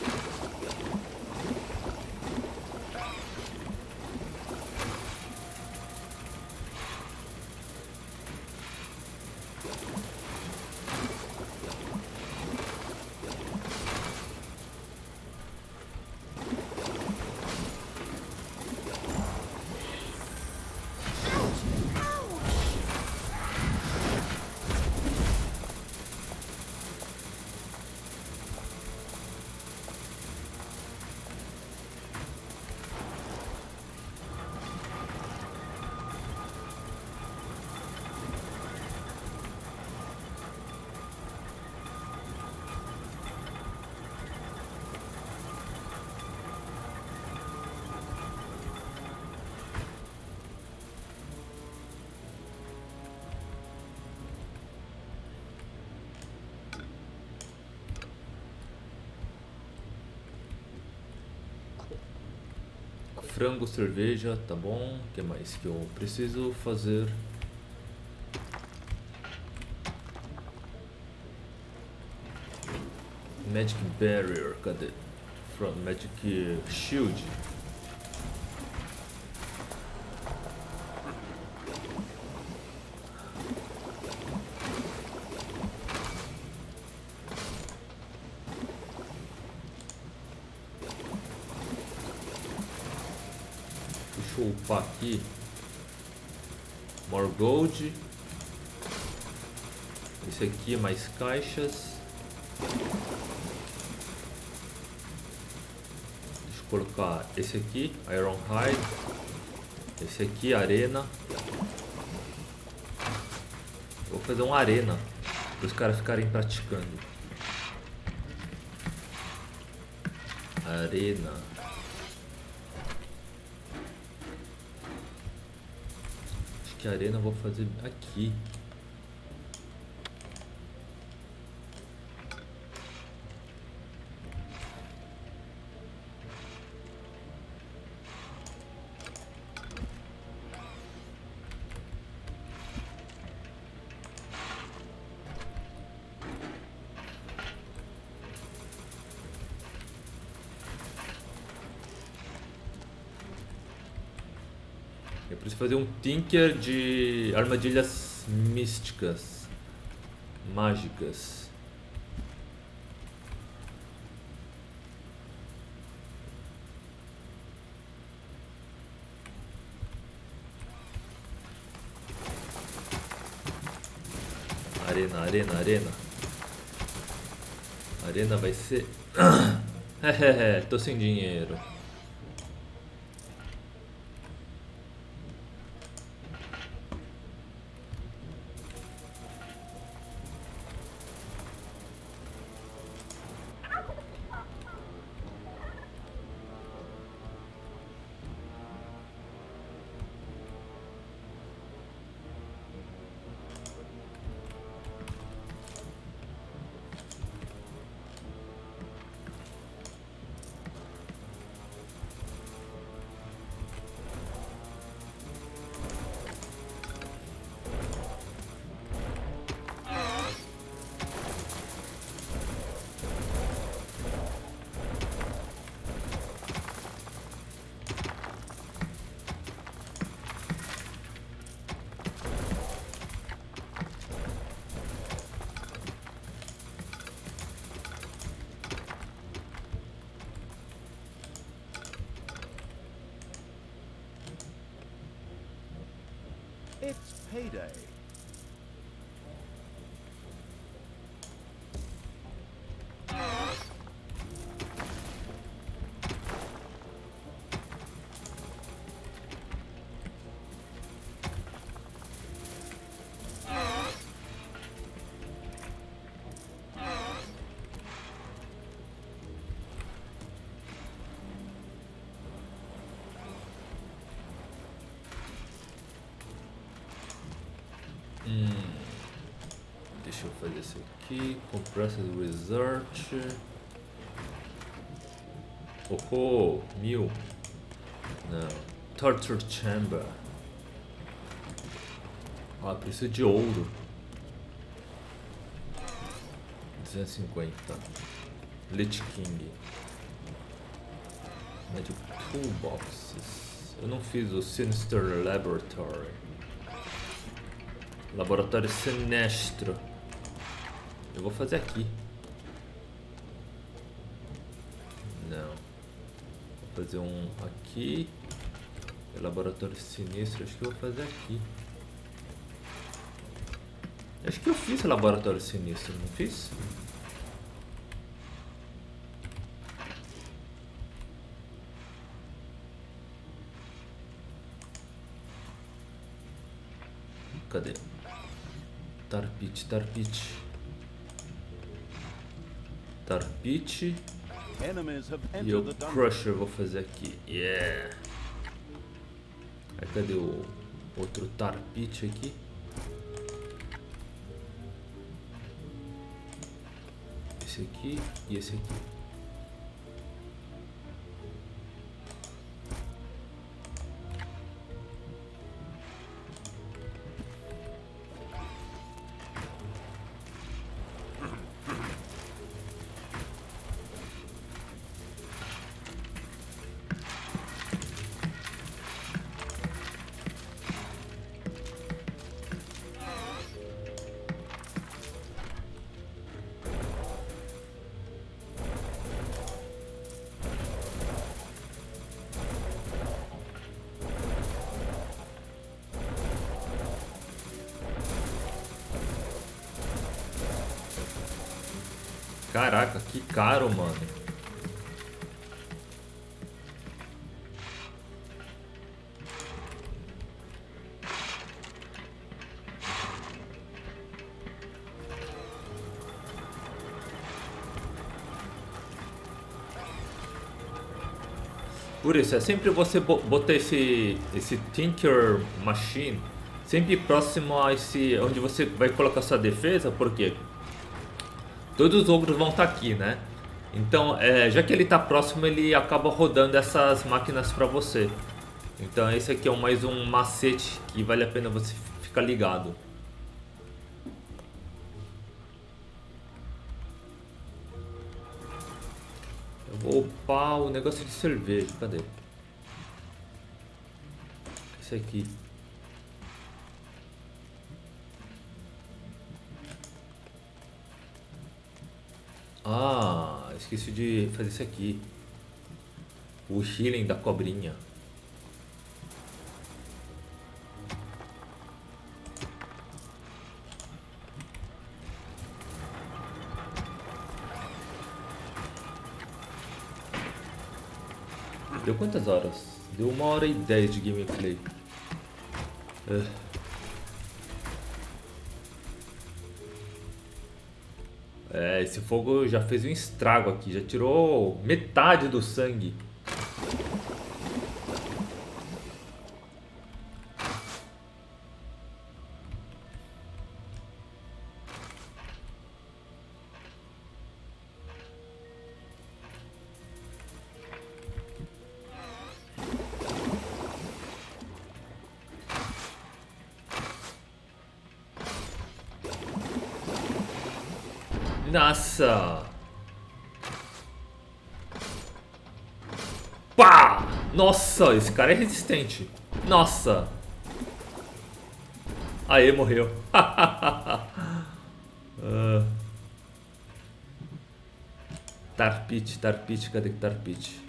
Frango, cerveja, tá bom. O que mais que eu preciso fazer? Magic Barrier, cadê? From Magic Shield. Deixa eu upar aqui. More Gold. Esse aqui é mais caixas. Deixa eu colocar esse aqui, Iron Hide. Esse aqui, Arena. Vou fazer uma arena para os caras ficarem praticando. Arena. Acho que a arena eu vou fazer aqui. Eu preciso fazer um Tinker de armadilhas místicas, mágicas. Arena, arena, arena. Arena vai ser... tô sem dinheiro. It's payday. Deixa eu fazer isso aqui. Compressed Research. Oh, 1000. Não. Torture Chamber. Ah, preciso de ouro. 250. Lich King. Magic Toolboxes. Eu não fiz o Sinister Laboratory. Laboratório Sinestro. Eu vou fazer aqui. Não. Vou fazer um aqui. Laboratório Sinistro. Acho que eu vou fazer aqui. Acho que eu fiz Laboratório Sinistro, não fiz? Cadê? Tarpit. E o Crusher vou fazer aqui. Yeah! Aí cadê o outro Tarpit aqui? Esse aqui e esse aqui. Caraca, que caro, mano. Por isso, é sempre você botar esse Tinker Machine sempre próximo a esse onde você vai colocar sua defesa, porque todos os ogros vão estar aqui, né? Então, já que ele está próximo, ele acaba rodando essas máquinas para você. Então, esse aqui é mais um macete que vale a pena você ficar ligado. Eu vou upar o negócio de cerveja. Cadê? Esse aqui. Ah, esqueci de fazer isso aqui. O healing da cobrinha. Deu quantas horas? Deu 1h10 de gameplay. Esse fogo já fez um estrago aqui, já tirou metade do sangue. Nossa! Pá! Nossa, esse cara é resistente. Nossa! Aê, morreu. Tarpit, cadê que Tarpit?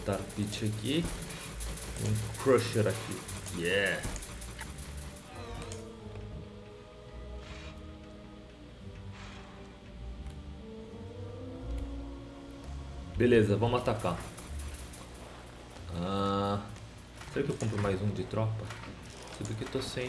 Tar Pit aqui. Um Crusher aqui. Yeah! Beleza, vamos atacar. Será que eu compro mais um de tropa? Isso daqui eu tô sem.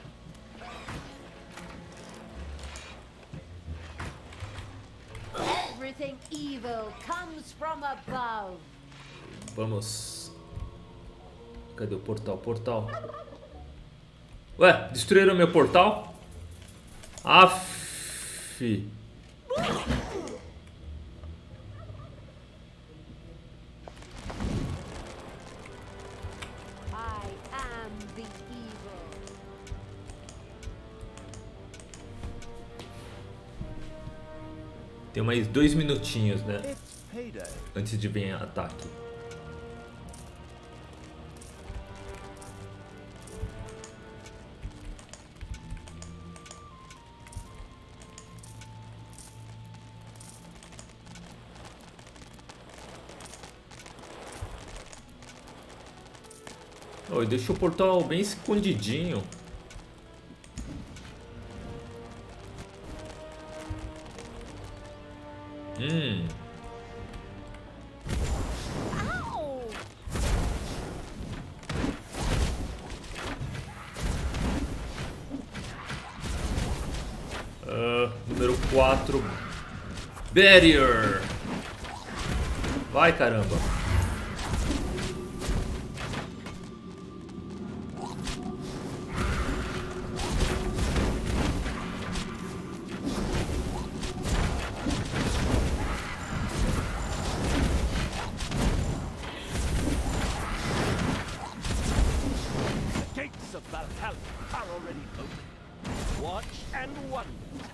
Everything evil comes from above. Vamos. Cadê o portal? Portal. Ué, destruíram meu portal? Aff. I am the evil. Tem mais 2 minutinhos, né? It's payday. Antes de vir ataque. Oh, deixa o portal bem escondidinho. Ow! Número 4. Barrier. Vai, caramba. The gates of Valhalla are already open. Watch and wonder.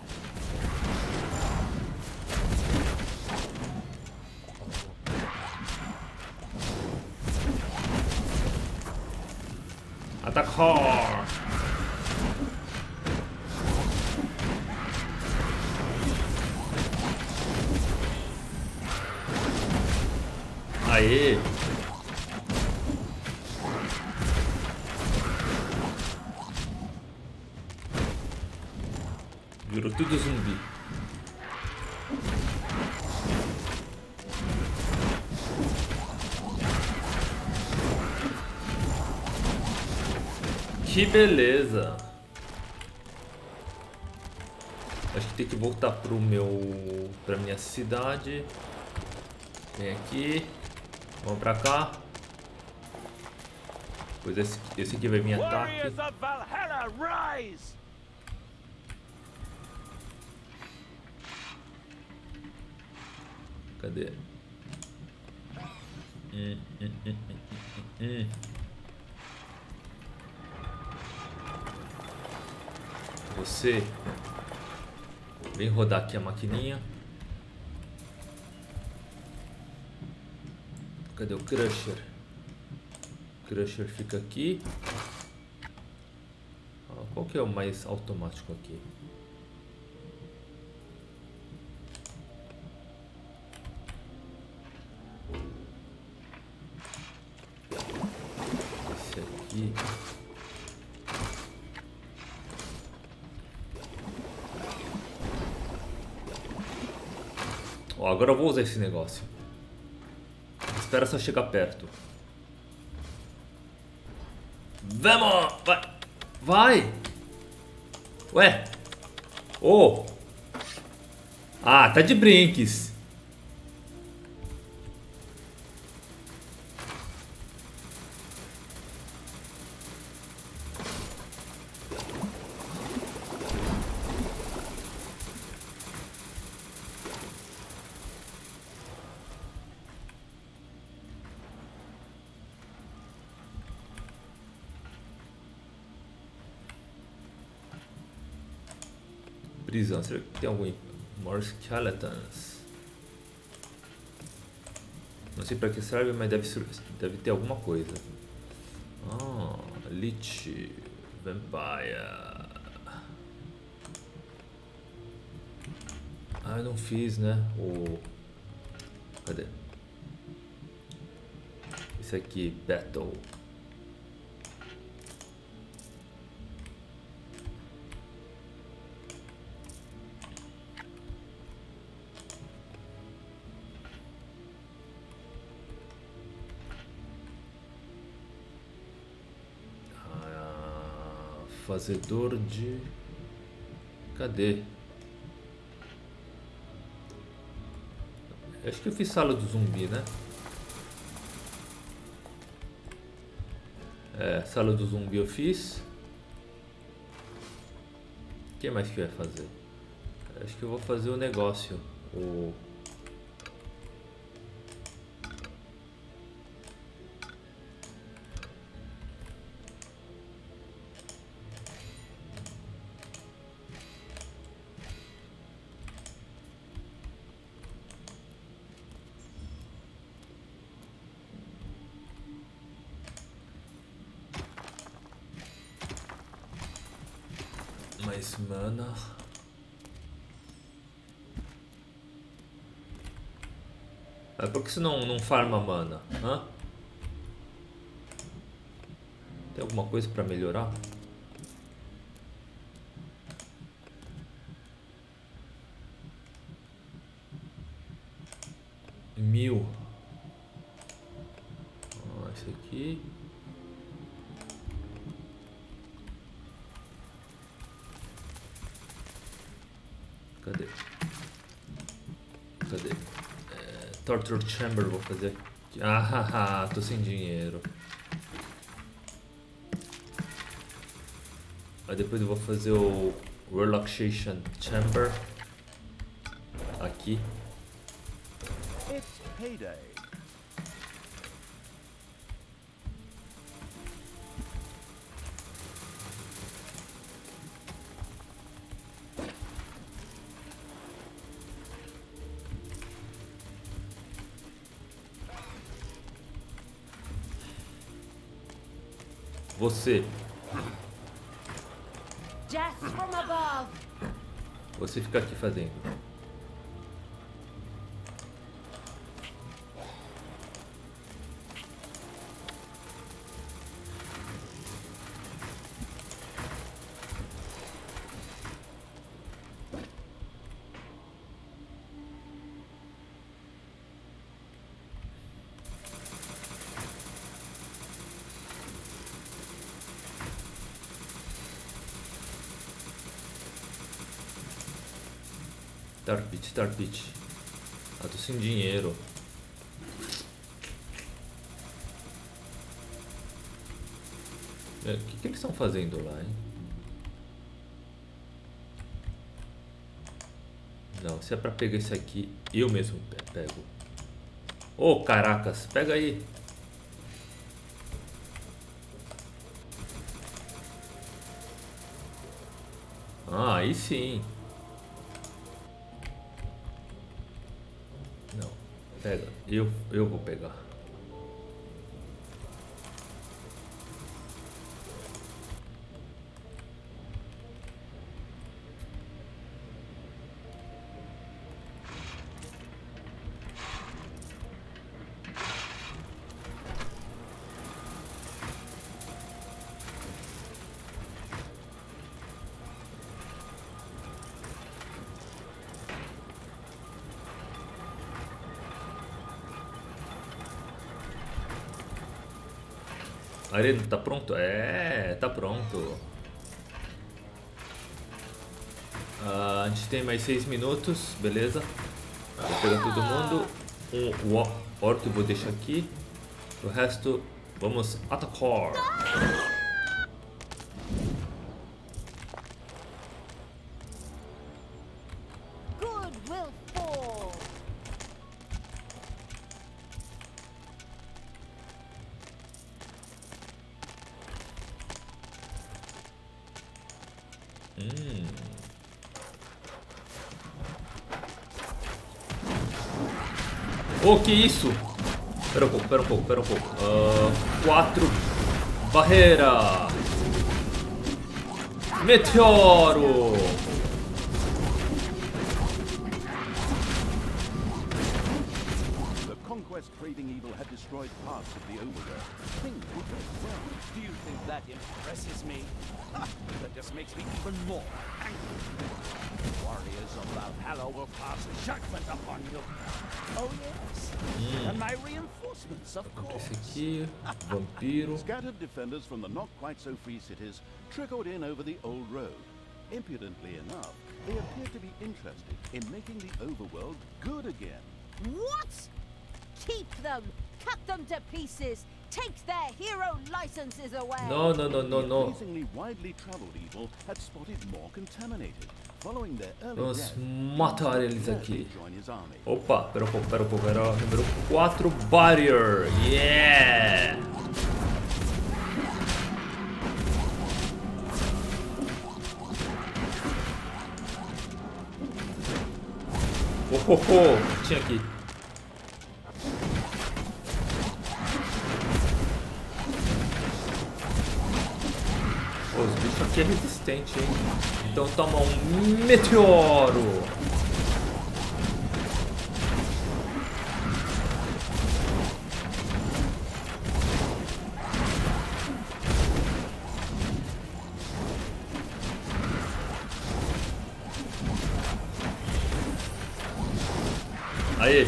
Atacar. Aê. Virou tudo zumbi. Que beleza. Acho que tem que voltar pra minha cidade. Vem aqui. Vamos pra cá. Pois esse aqui vai vir ataque. Warriors of Valhalla, rise! Cadê? Você vem rodar aqui a maquininha. Cadê o Crusher? O Crusher fica aqui. Qual que é o mais automático aqui? Esse aqui. Ó, agora eu vou usar esse negócio. Espera só chegar perto. Vamos! Vai! Vai! Ué! Oh! Ah, tá de brinques. Prisão, será que tem algum... More skeletons. Não sei pra que serve, mas deve ter alguma coisa. Ah, Lich. Vampire. Ah, eu não fiz, né? O... Cadê? Esse aqui, Battle. Fazedor de... Cadê? Acho que eu fiz sala do zumbi, né? É, sala do zumbi eu fiz. O que mais que eu ia fazer? Acho que eu vou fazer o negócio. O... mais mana. Por que você não farma mana? Hã? Tem alguma coisa pra melhorar? Mil. Esse aqui. Cadê? Cadê? Torture Chamber vou fazer aqui. Ah, tô sem dinheiro. Aí depois eu vou fazer o Relaxation Chamber aqui. It's payday. Você. Death from above. Você fica aqui fazendo. Tar Pit. Ah, tô sem dinheiro. O que eles estão fazendo lá, hein? Não, se é pra pegar isso aqui, eu mesmo pego. Ô, caracas, pega aí. Ah, aí sim. Não, pega. Eu vou pegar. Arena, tá pronto? É, tá pronto. A gente tem mais 6 minutos, beleza? Vou pegar todo mundo. O orc eu vou deixar aqui. O resto, vamos atacar. Good will fall. Oh, que isso? Pera um pouco. 4. Barreira. Meteoro. The conquest quest craving evil had destroyed parts of the overworld, things would go well. Do you think that impresses me? That just makes me even more angry. The warriors of Valhalla will pass judgment upon you. Oh yes, and my reinforcements, of course. Esse aqui, vampiro. Scattered defenders from the not quite so free cities trickled in over the old road. Impudently enough, they appeared to be interested in making the overworld good again. What? Keep them! Cut them to pieces! Take their hero licenses away! No. The amazingly widely traveled evil had spotted more contaminated. Following their early Vamos death, matar eles aqui. join his army. Opa, pera um pouco. Era o número 4, Barrier. Yeah! Tinha aqui. Os bichos aqui é resistente, hein? Então toma um meteoro. Aí.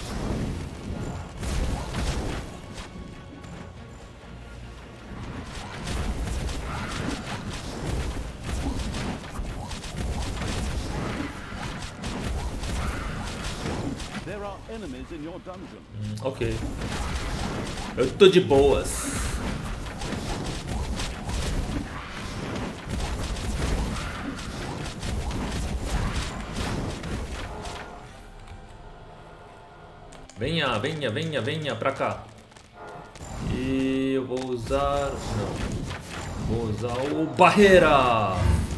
There are enemies in your dungeon. Ok. Eu tô de boas. Venha pra cá. E eu vou usar... Não. Vou usar o barreira.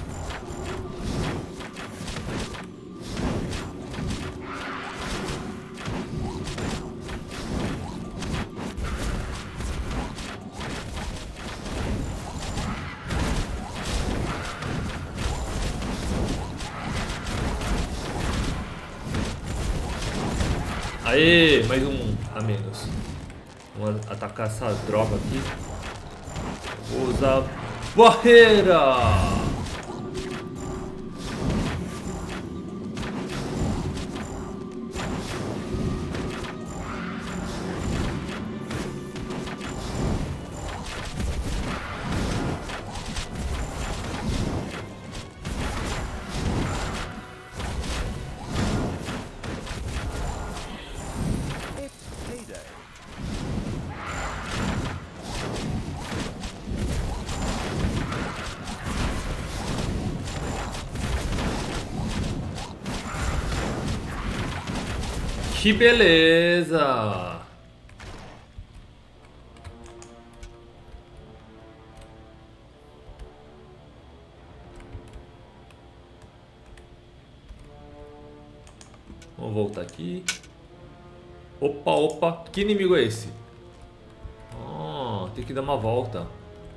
Aê, mais um a menos. Vamos atacar essa droga aqui. Vou usar barreira. Que beleza! Vamos voltar aqui. Opa! Que inimigo é esse? Tem que dar uma volta.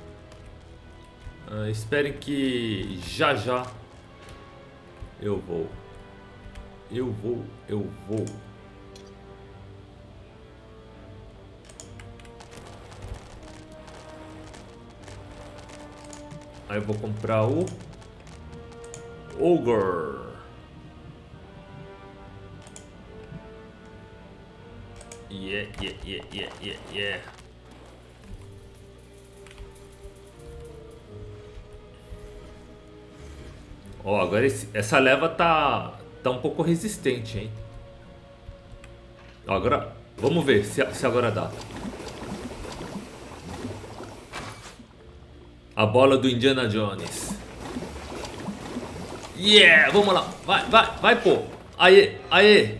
Esperem que já eu vou. Aí eu vou comprar o Ogre. Yeah. Ó, agora essa leva tá um pouco resistente, hein? Ó, agora vamos ver se agora dá. A bola do Indiana Jones. Yeah, vamos lá. Vai, pô. Aê.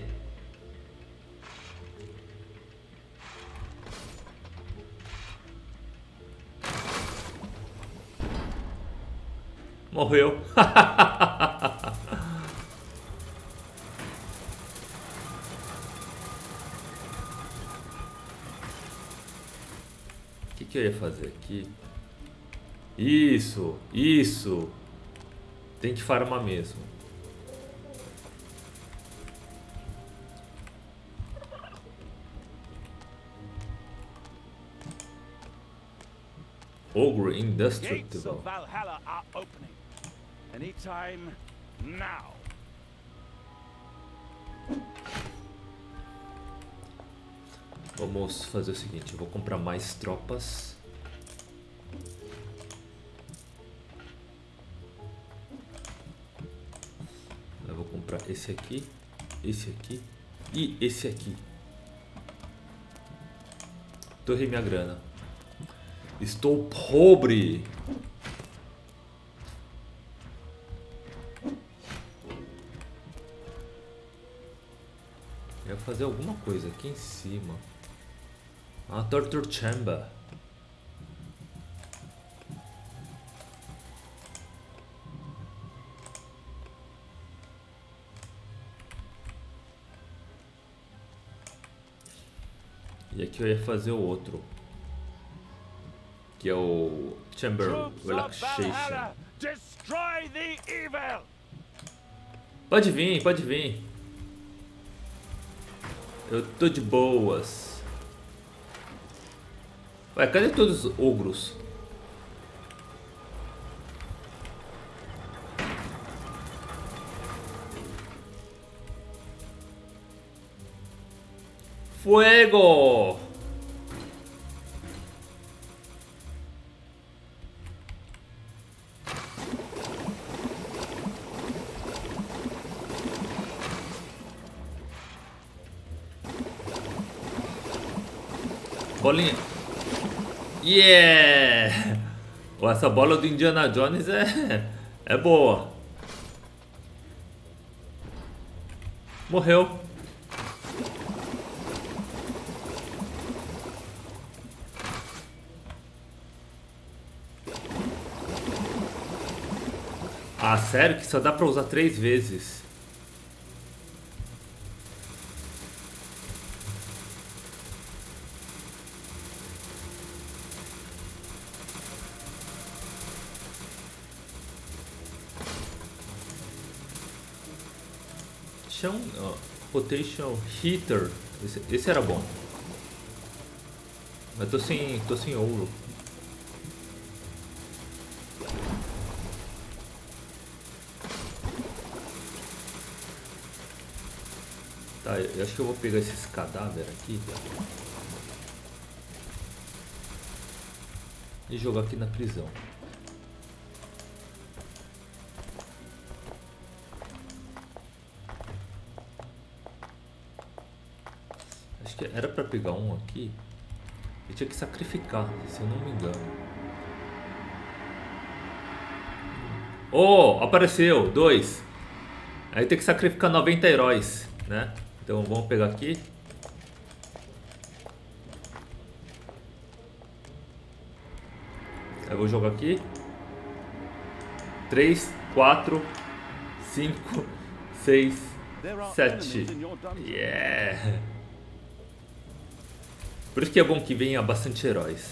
Morreu. O que eu ia fazer aqui? Isso. Tem que farmar mesmo. Ogre Gates Indestructible. of Valhalla are opening. Anytime now. Vamos fazer o seguinte, eu vou comprar mais tropas. Eu vou comprar esse aqui e esse aqui. Torrei minha grana. Estou pobre. Eu vou fazer alguma coisa aqui em cima. Ah, Torture Chamber. E aqui eu ia fazer o outro, que é o Chamber Troops of Relaxation. Valhalla, destroy the evil. Pode vir, pode vir. Eu tô de boas. Ué, cadê todos os ogros? Fuego! Bolinha. Yeah! Essa bola do Indiana Jones é boa. Morreu. Ah, sério? Que só dá pra usar 3 vezes. Tinha um Rotation Heater. Esse era bom. Mas tô sem ouro. Tá, eu acho que eu vou pegar esses cadáveres aqui e jogar aqui na prisão. Acho que era pra pegar um aqui. Eu tinha que sacrificar, se eu não me engano. Oh, apareceu! 2. Aí tem que sacrificar 90 heróis, né? Então vamos pegar aqui. Eu vou jogar aqui. 3, 4, 5, 6, 7. Yeah! Por isso que é bom que venha bastante heróis.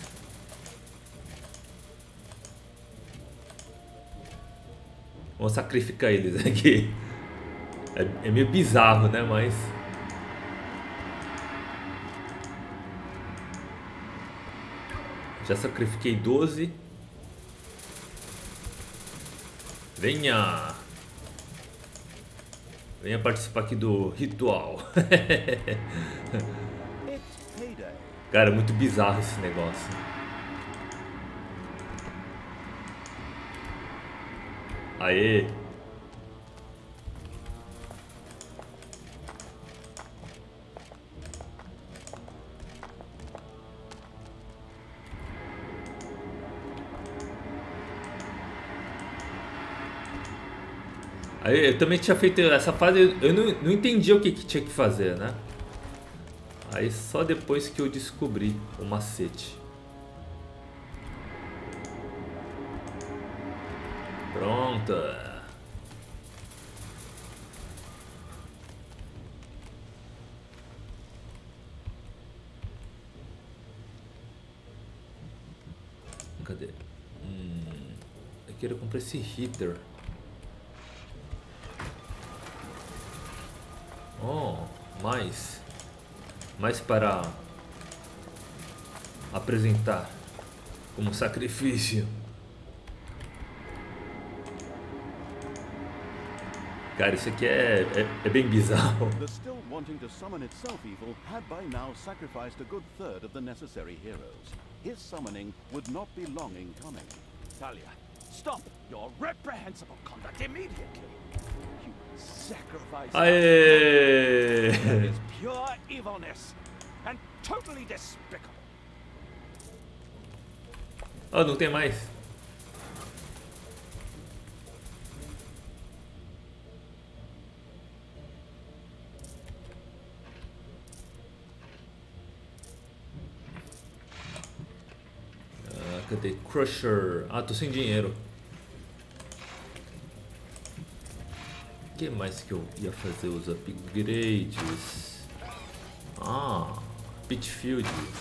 Vamos sacrificar eles aqui. É meio bizarro, né? Mas... já sacrifiquei 12. Venha! Venha participar aqui do ritual. Cara, é muito bizarro esse negócio. Aê! Aí eu também tinha feito essa fase, eu não entendia o que tinha que fazer, né? Aí só depois que eu descobri o macete. Pronto. Cadê? Eu queria comprar esse heater. Oh, mais para apresentar. como sacrifício. Cara, isso aqui é bem bizarro. The still wanting to summon itself evil had by now sacrificed a good third of the necessary heroes. His summoning would not be long in coming. Talia, stop your reprehensible conduct immediately. You sacrifice Aê! that is pure evilness and totally despicable. Oh, não tem mais. Cadê? Crusher. Ah, tô sem dinheiro. O que mais que eu ia fazer? Os upgrades. Ah, Pitfield.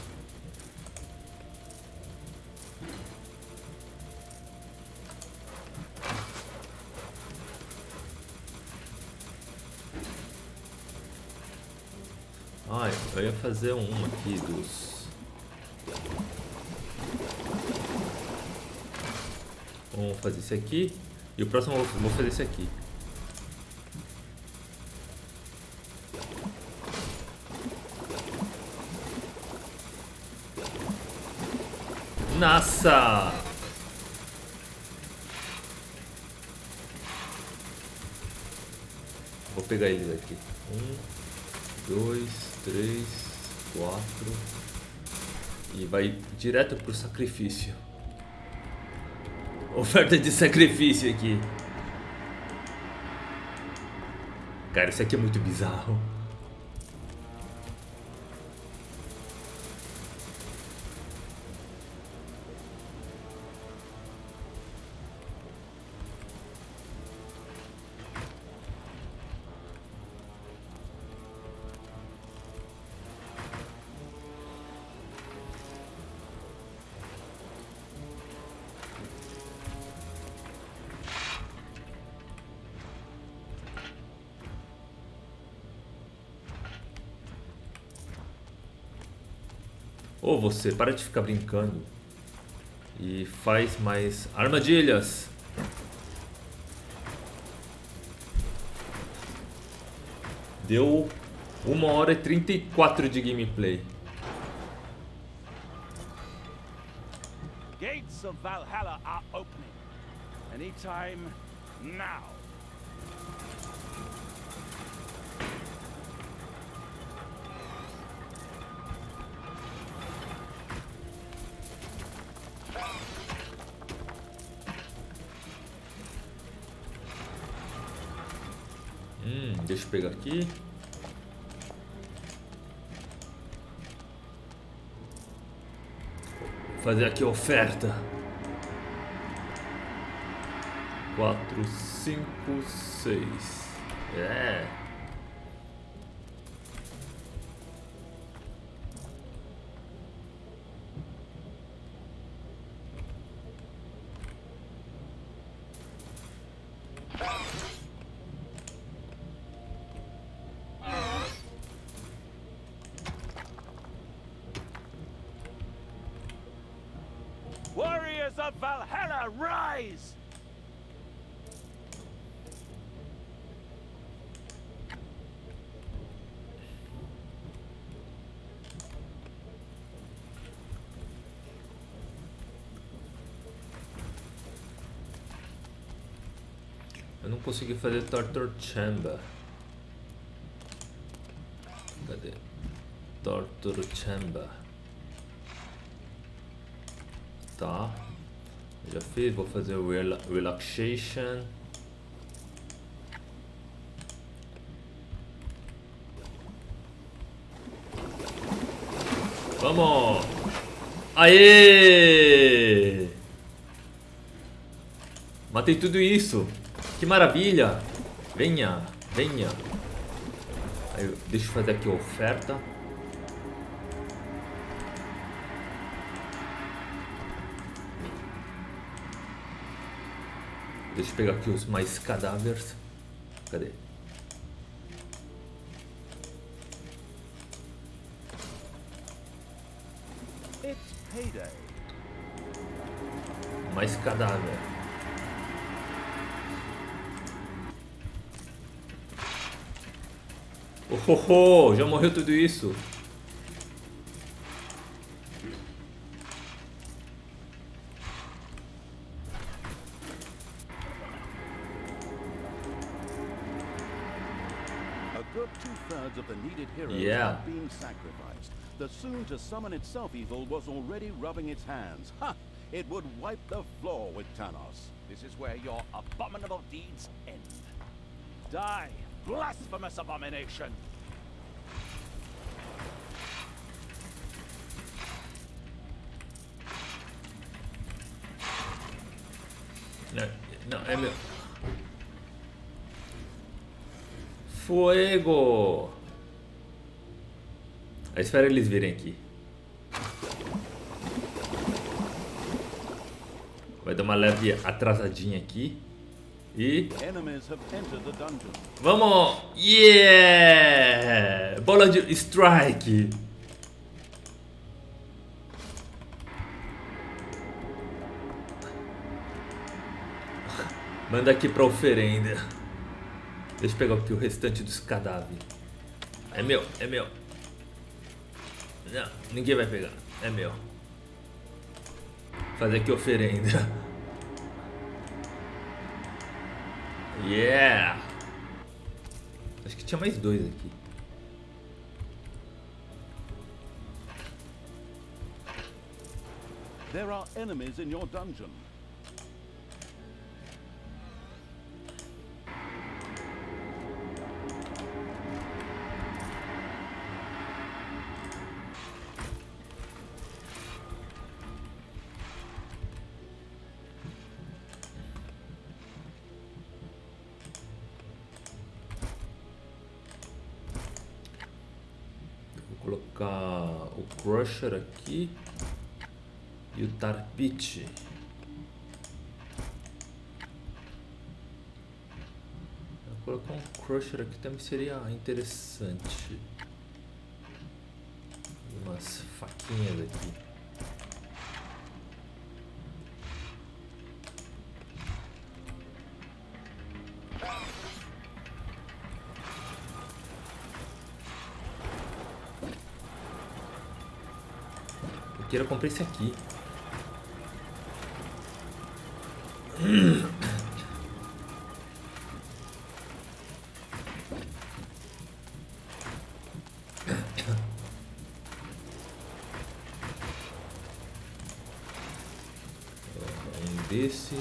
Ah, eu ia fazer um aqui dos... Vamos fazer esse aqui. E o próximo eu vou fazer esse aqui. Nossa! Vou pegar eles aqui. 1, 2, 3, 4. E vai direto pro sacrifício. Oferta de sacrifício aqui. Cara, isso aqui é muito bizarro. Ô, você, para de ficar brincando. E faz mais armadilhas. Deu 1h34 de gameplay. Gates of Valhalla are opening. Anytime now. Deixa eu pegar aqui. Vou fazer aqui a oferta. 4, 5, 6. É. Warriors of Valhalla, rise! Eu não consegui fazer Torture Chamber. Cadê? Torture Chamber. Tá. Já fiz, vou fazer o Relaxation. Vamos! Aê! Matei tudo isso! Que maravilha! Venha, venha! Aí, deixa eu fazer aqui a oferta. Deixa eu pegar aqui os mais cadáveres. Cadê? It's payday. Mais cadáver. Oh, já morreu tudo isso. A good 2/3 of the needed heroes Yeah. have been sacrificed. The soon-to-summon itself evil was already rubbing its hands. Ha! It would wipe the floor with Thanos. This is where your abominable deeds end. Die, blasphemous abomination! Não, é meu. Fuego! Eu espero eles virem aqui. Vai dar uma leve atrasadinha aqui. E... Enemies have entered the dungeon. Vamos! Yeah! Bola de strike! Manda aqui pra oferenda. Deixa eu pegar aqui o restante dos cadáveres. É meu, é meu. Não, ninguém vai pegar. É meu. Fazer aqui oferenda. Yeah! Acho que tinha mais dois aqui. There are enemies in your dungeon. Vou colocar o Crusher aqui e o Tarpit. Vou colocar um Crusher aqui também seria interessante. Umas faquinhas aqui. Eu comprei esse aqui. Um desse.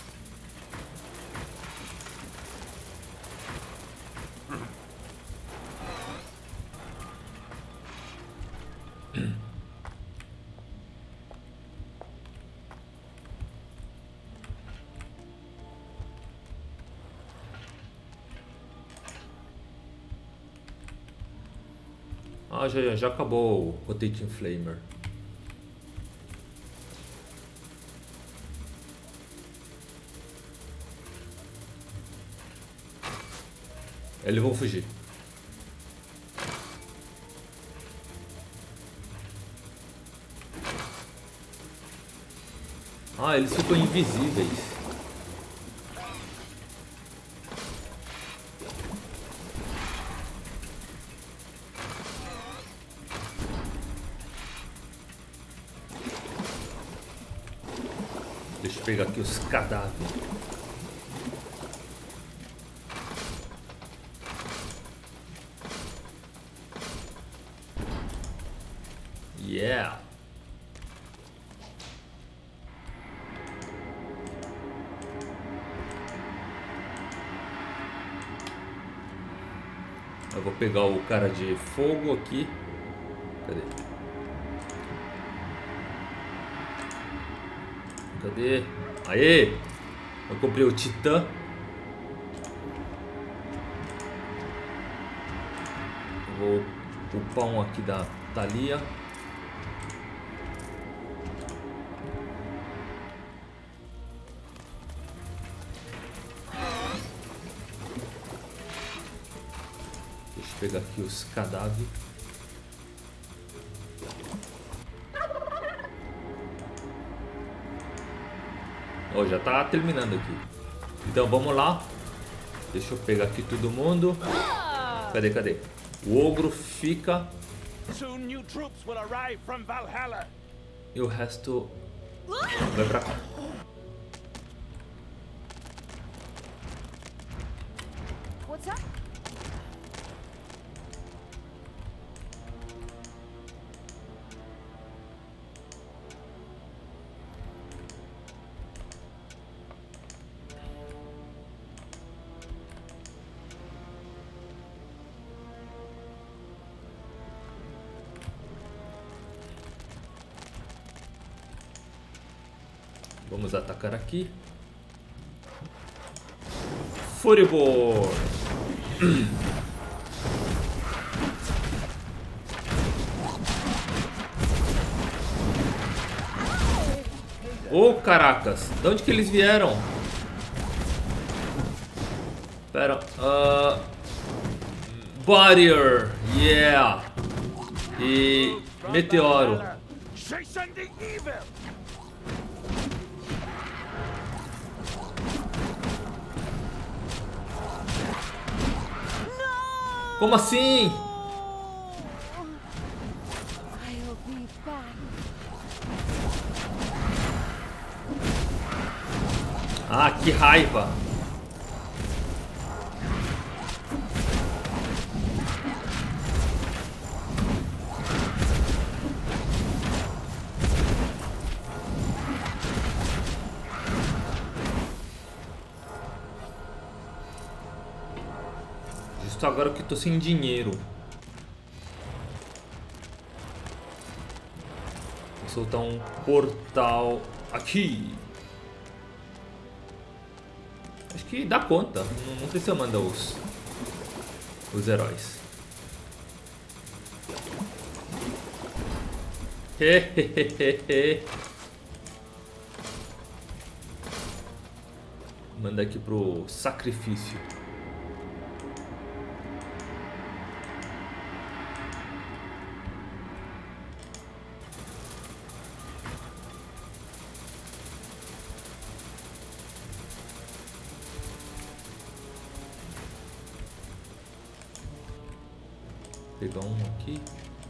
Ah, já acabou o Rotating Flamer. Eles vão fugir. Ah, eles ficam invisíveis. Deixa eu pegar aqui os cadáveres. Yeah. Eu vou pegar o cara de fogo aqui. Cadê? Cadê? Aê! Eu comprei o Titã. Vou upar um aqui da Thalia. Deixa eu pegar aqui os cadáveres. Ó, já tá terminando aqui. Então vamos lá. Deixa eu pegar aqui todo mundo. Cadê? O ogro fica. Soon new troops will arrive from Valhalla. E o resto vai pra cá. What's up? Vamos atacar aqui. Furibor. Oh, caracas. De onde que eles vieram? Pera. Barrier. Yeah. E meteoro. Chasing the evil. Como assim? I'll be back. Ah, que raiva. Justo agora que eu tô sem dinheiro. Vou soltar um portal aqui. Acho que dá conta. Não precisa mandar os heróis. Manda aqui pro sacrifício. Pegar um aqui.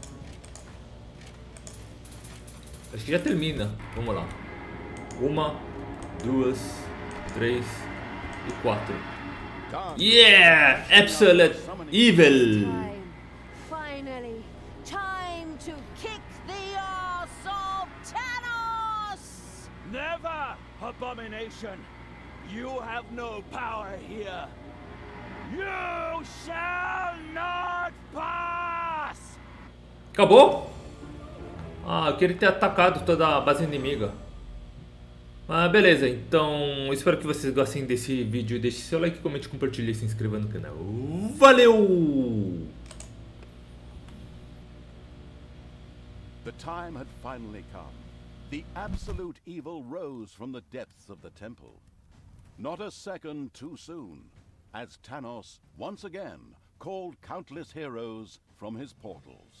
Acho que já termina. Vamos lá. 1, 2, 3 e 4. Yeah! Absolute evil! Finally, time to kick the ass of Thanos! Never, abomination. You have no power here. You shall not pass! Acabou? Ah, eu queria ter atacado toda a base inimiga. Ah, beleza. Então, espero que vocês gostem desse vídeo. Deixe seu like, comente, compartilhe e se inscreva no canal. Valeu! The time had finally come. The absolute evil rose from the depths of the temple. Not a second too soon, as Thanos once again called countless heroes from his portals.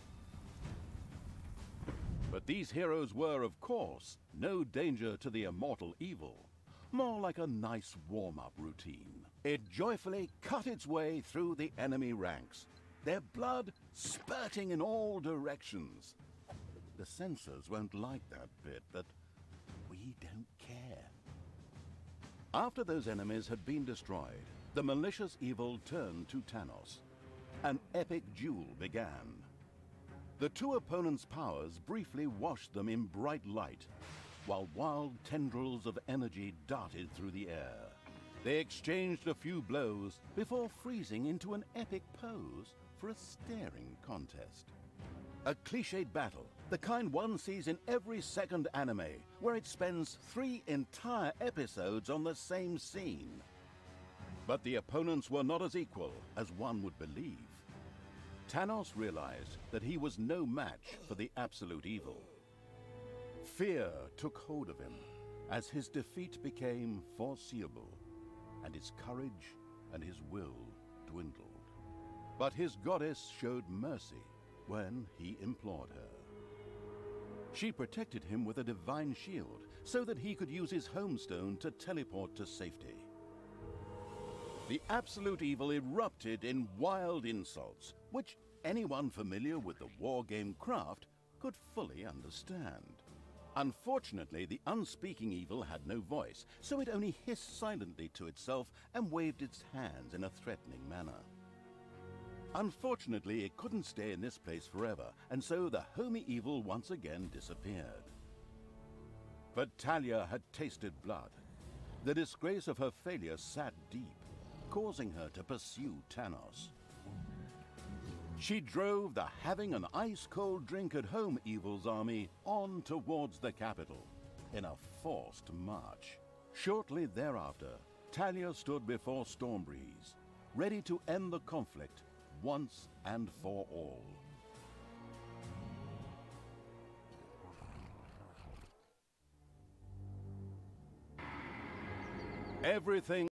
But these heroes were, of course, no danger to the immortal evil. More like a nice warm-up routine. It joyfully cut its way through the enemy ranks, their blood spurting in all directions. The censors won't like that bit, but we don't care. After those enemies had been destroyed, the malicious evil turned to Thanos. An epic duel began. The two opponents' powers briefly washed them in bright light, while wild tendrils of energy darted through the air. They exchanged a few blows before freezing into an epic pose for a staring contest. A cliched battle, the kind one sees in every second anime, where it spends 3 entire episodes on the same scene. But the opponents were not as equal as one would believe. Thanos realized that he was no match for the absolute evil. Fear took hold of him as his defeat became foreseeable, and his courage and his will dwindled. But his goddess showed mercy when he implored her. She protected him with a divine shield so that he could use his homestone to teleport to safety. The absolute evil erupted in wild insults, which anyone familiar with the wargame craft could fully understand. Unfortunately, the unspeaking evil had no voice, so it only hissed silently to itself and waved its hands in a threatening manner. Unfortunately, it couldn't stay in this place forever, and so the homey evil once again disappeared. But Talia had tasted blood. The disgrace of her failure sat deep, causing her to pursue Tanos. She drove the having an ice-cold drink at home evil's army on towards the capital in a forced march. Shortly thereafter, Talia stood before Stormbreeze, ready to end the conflict once and for all. Everything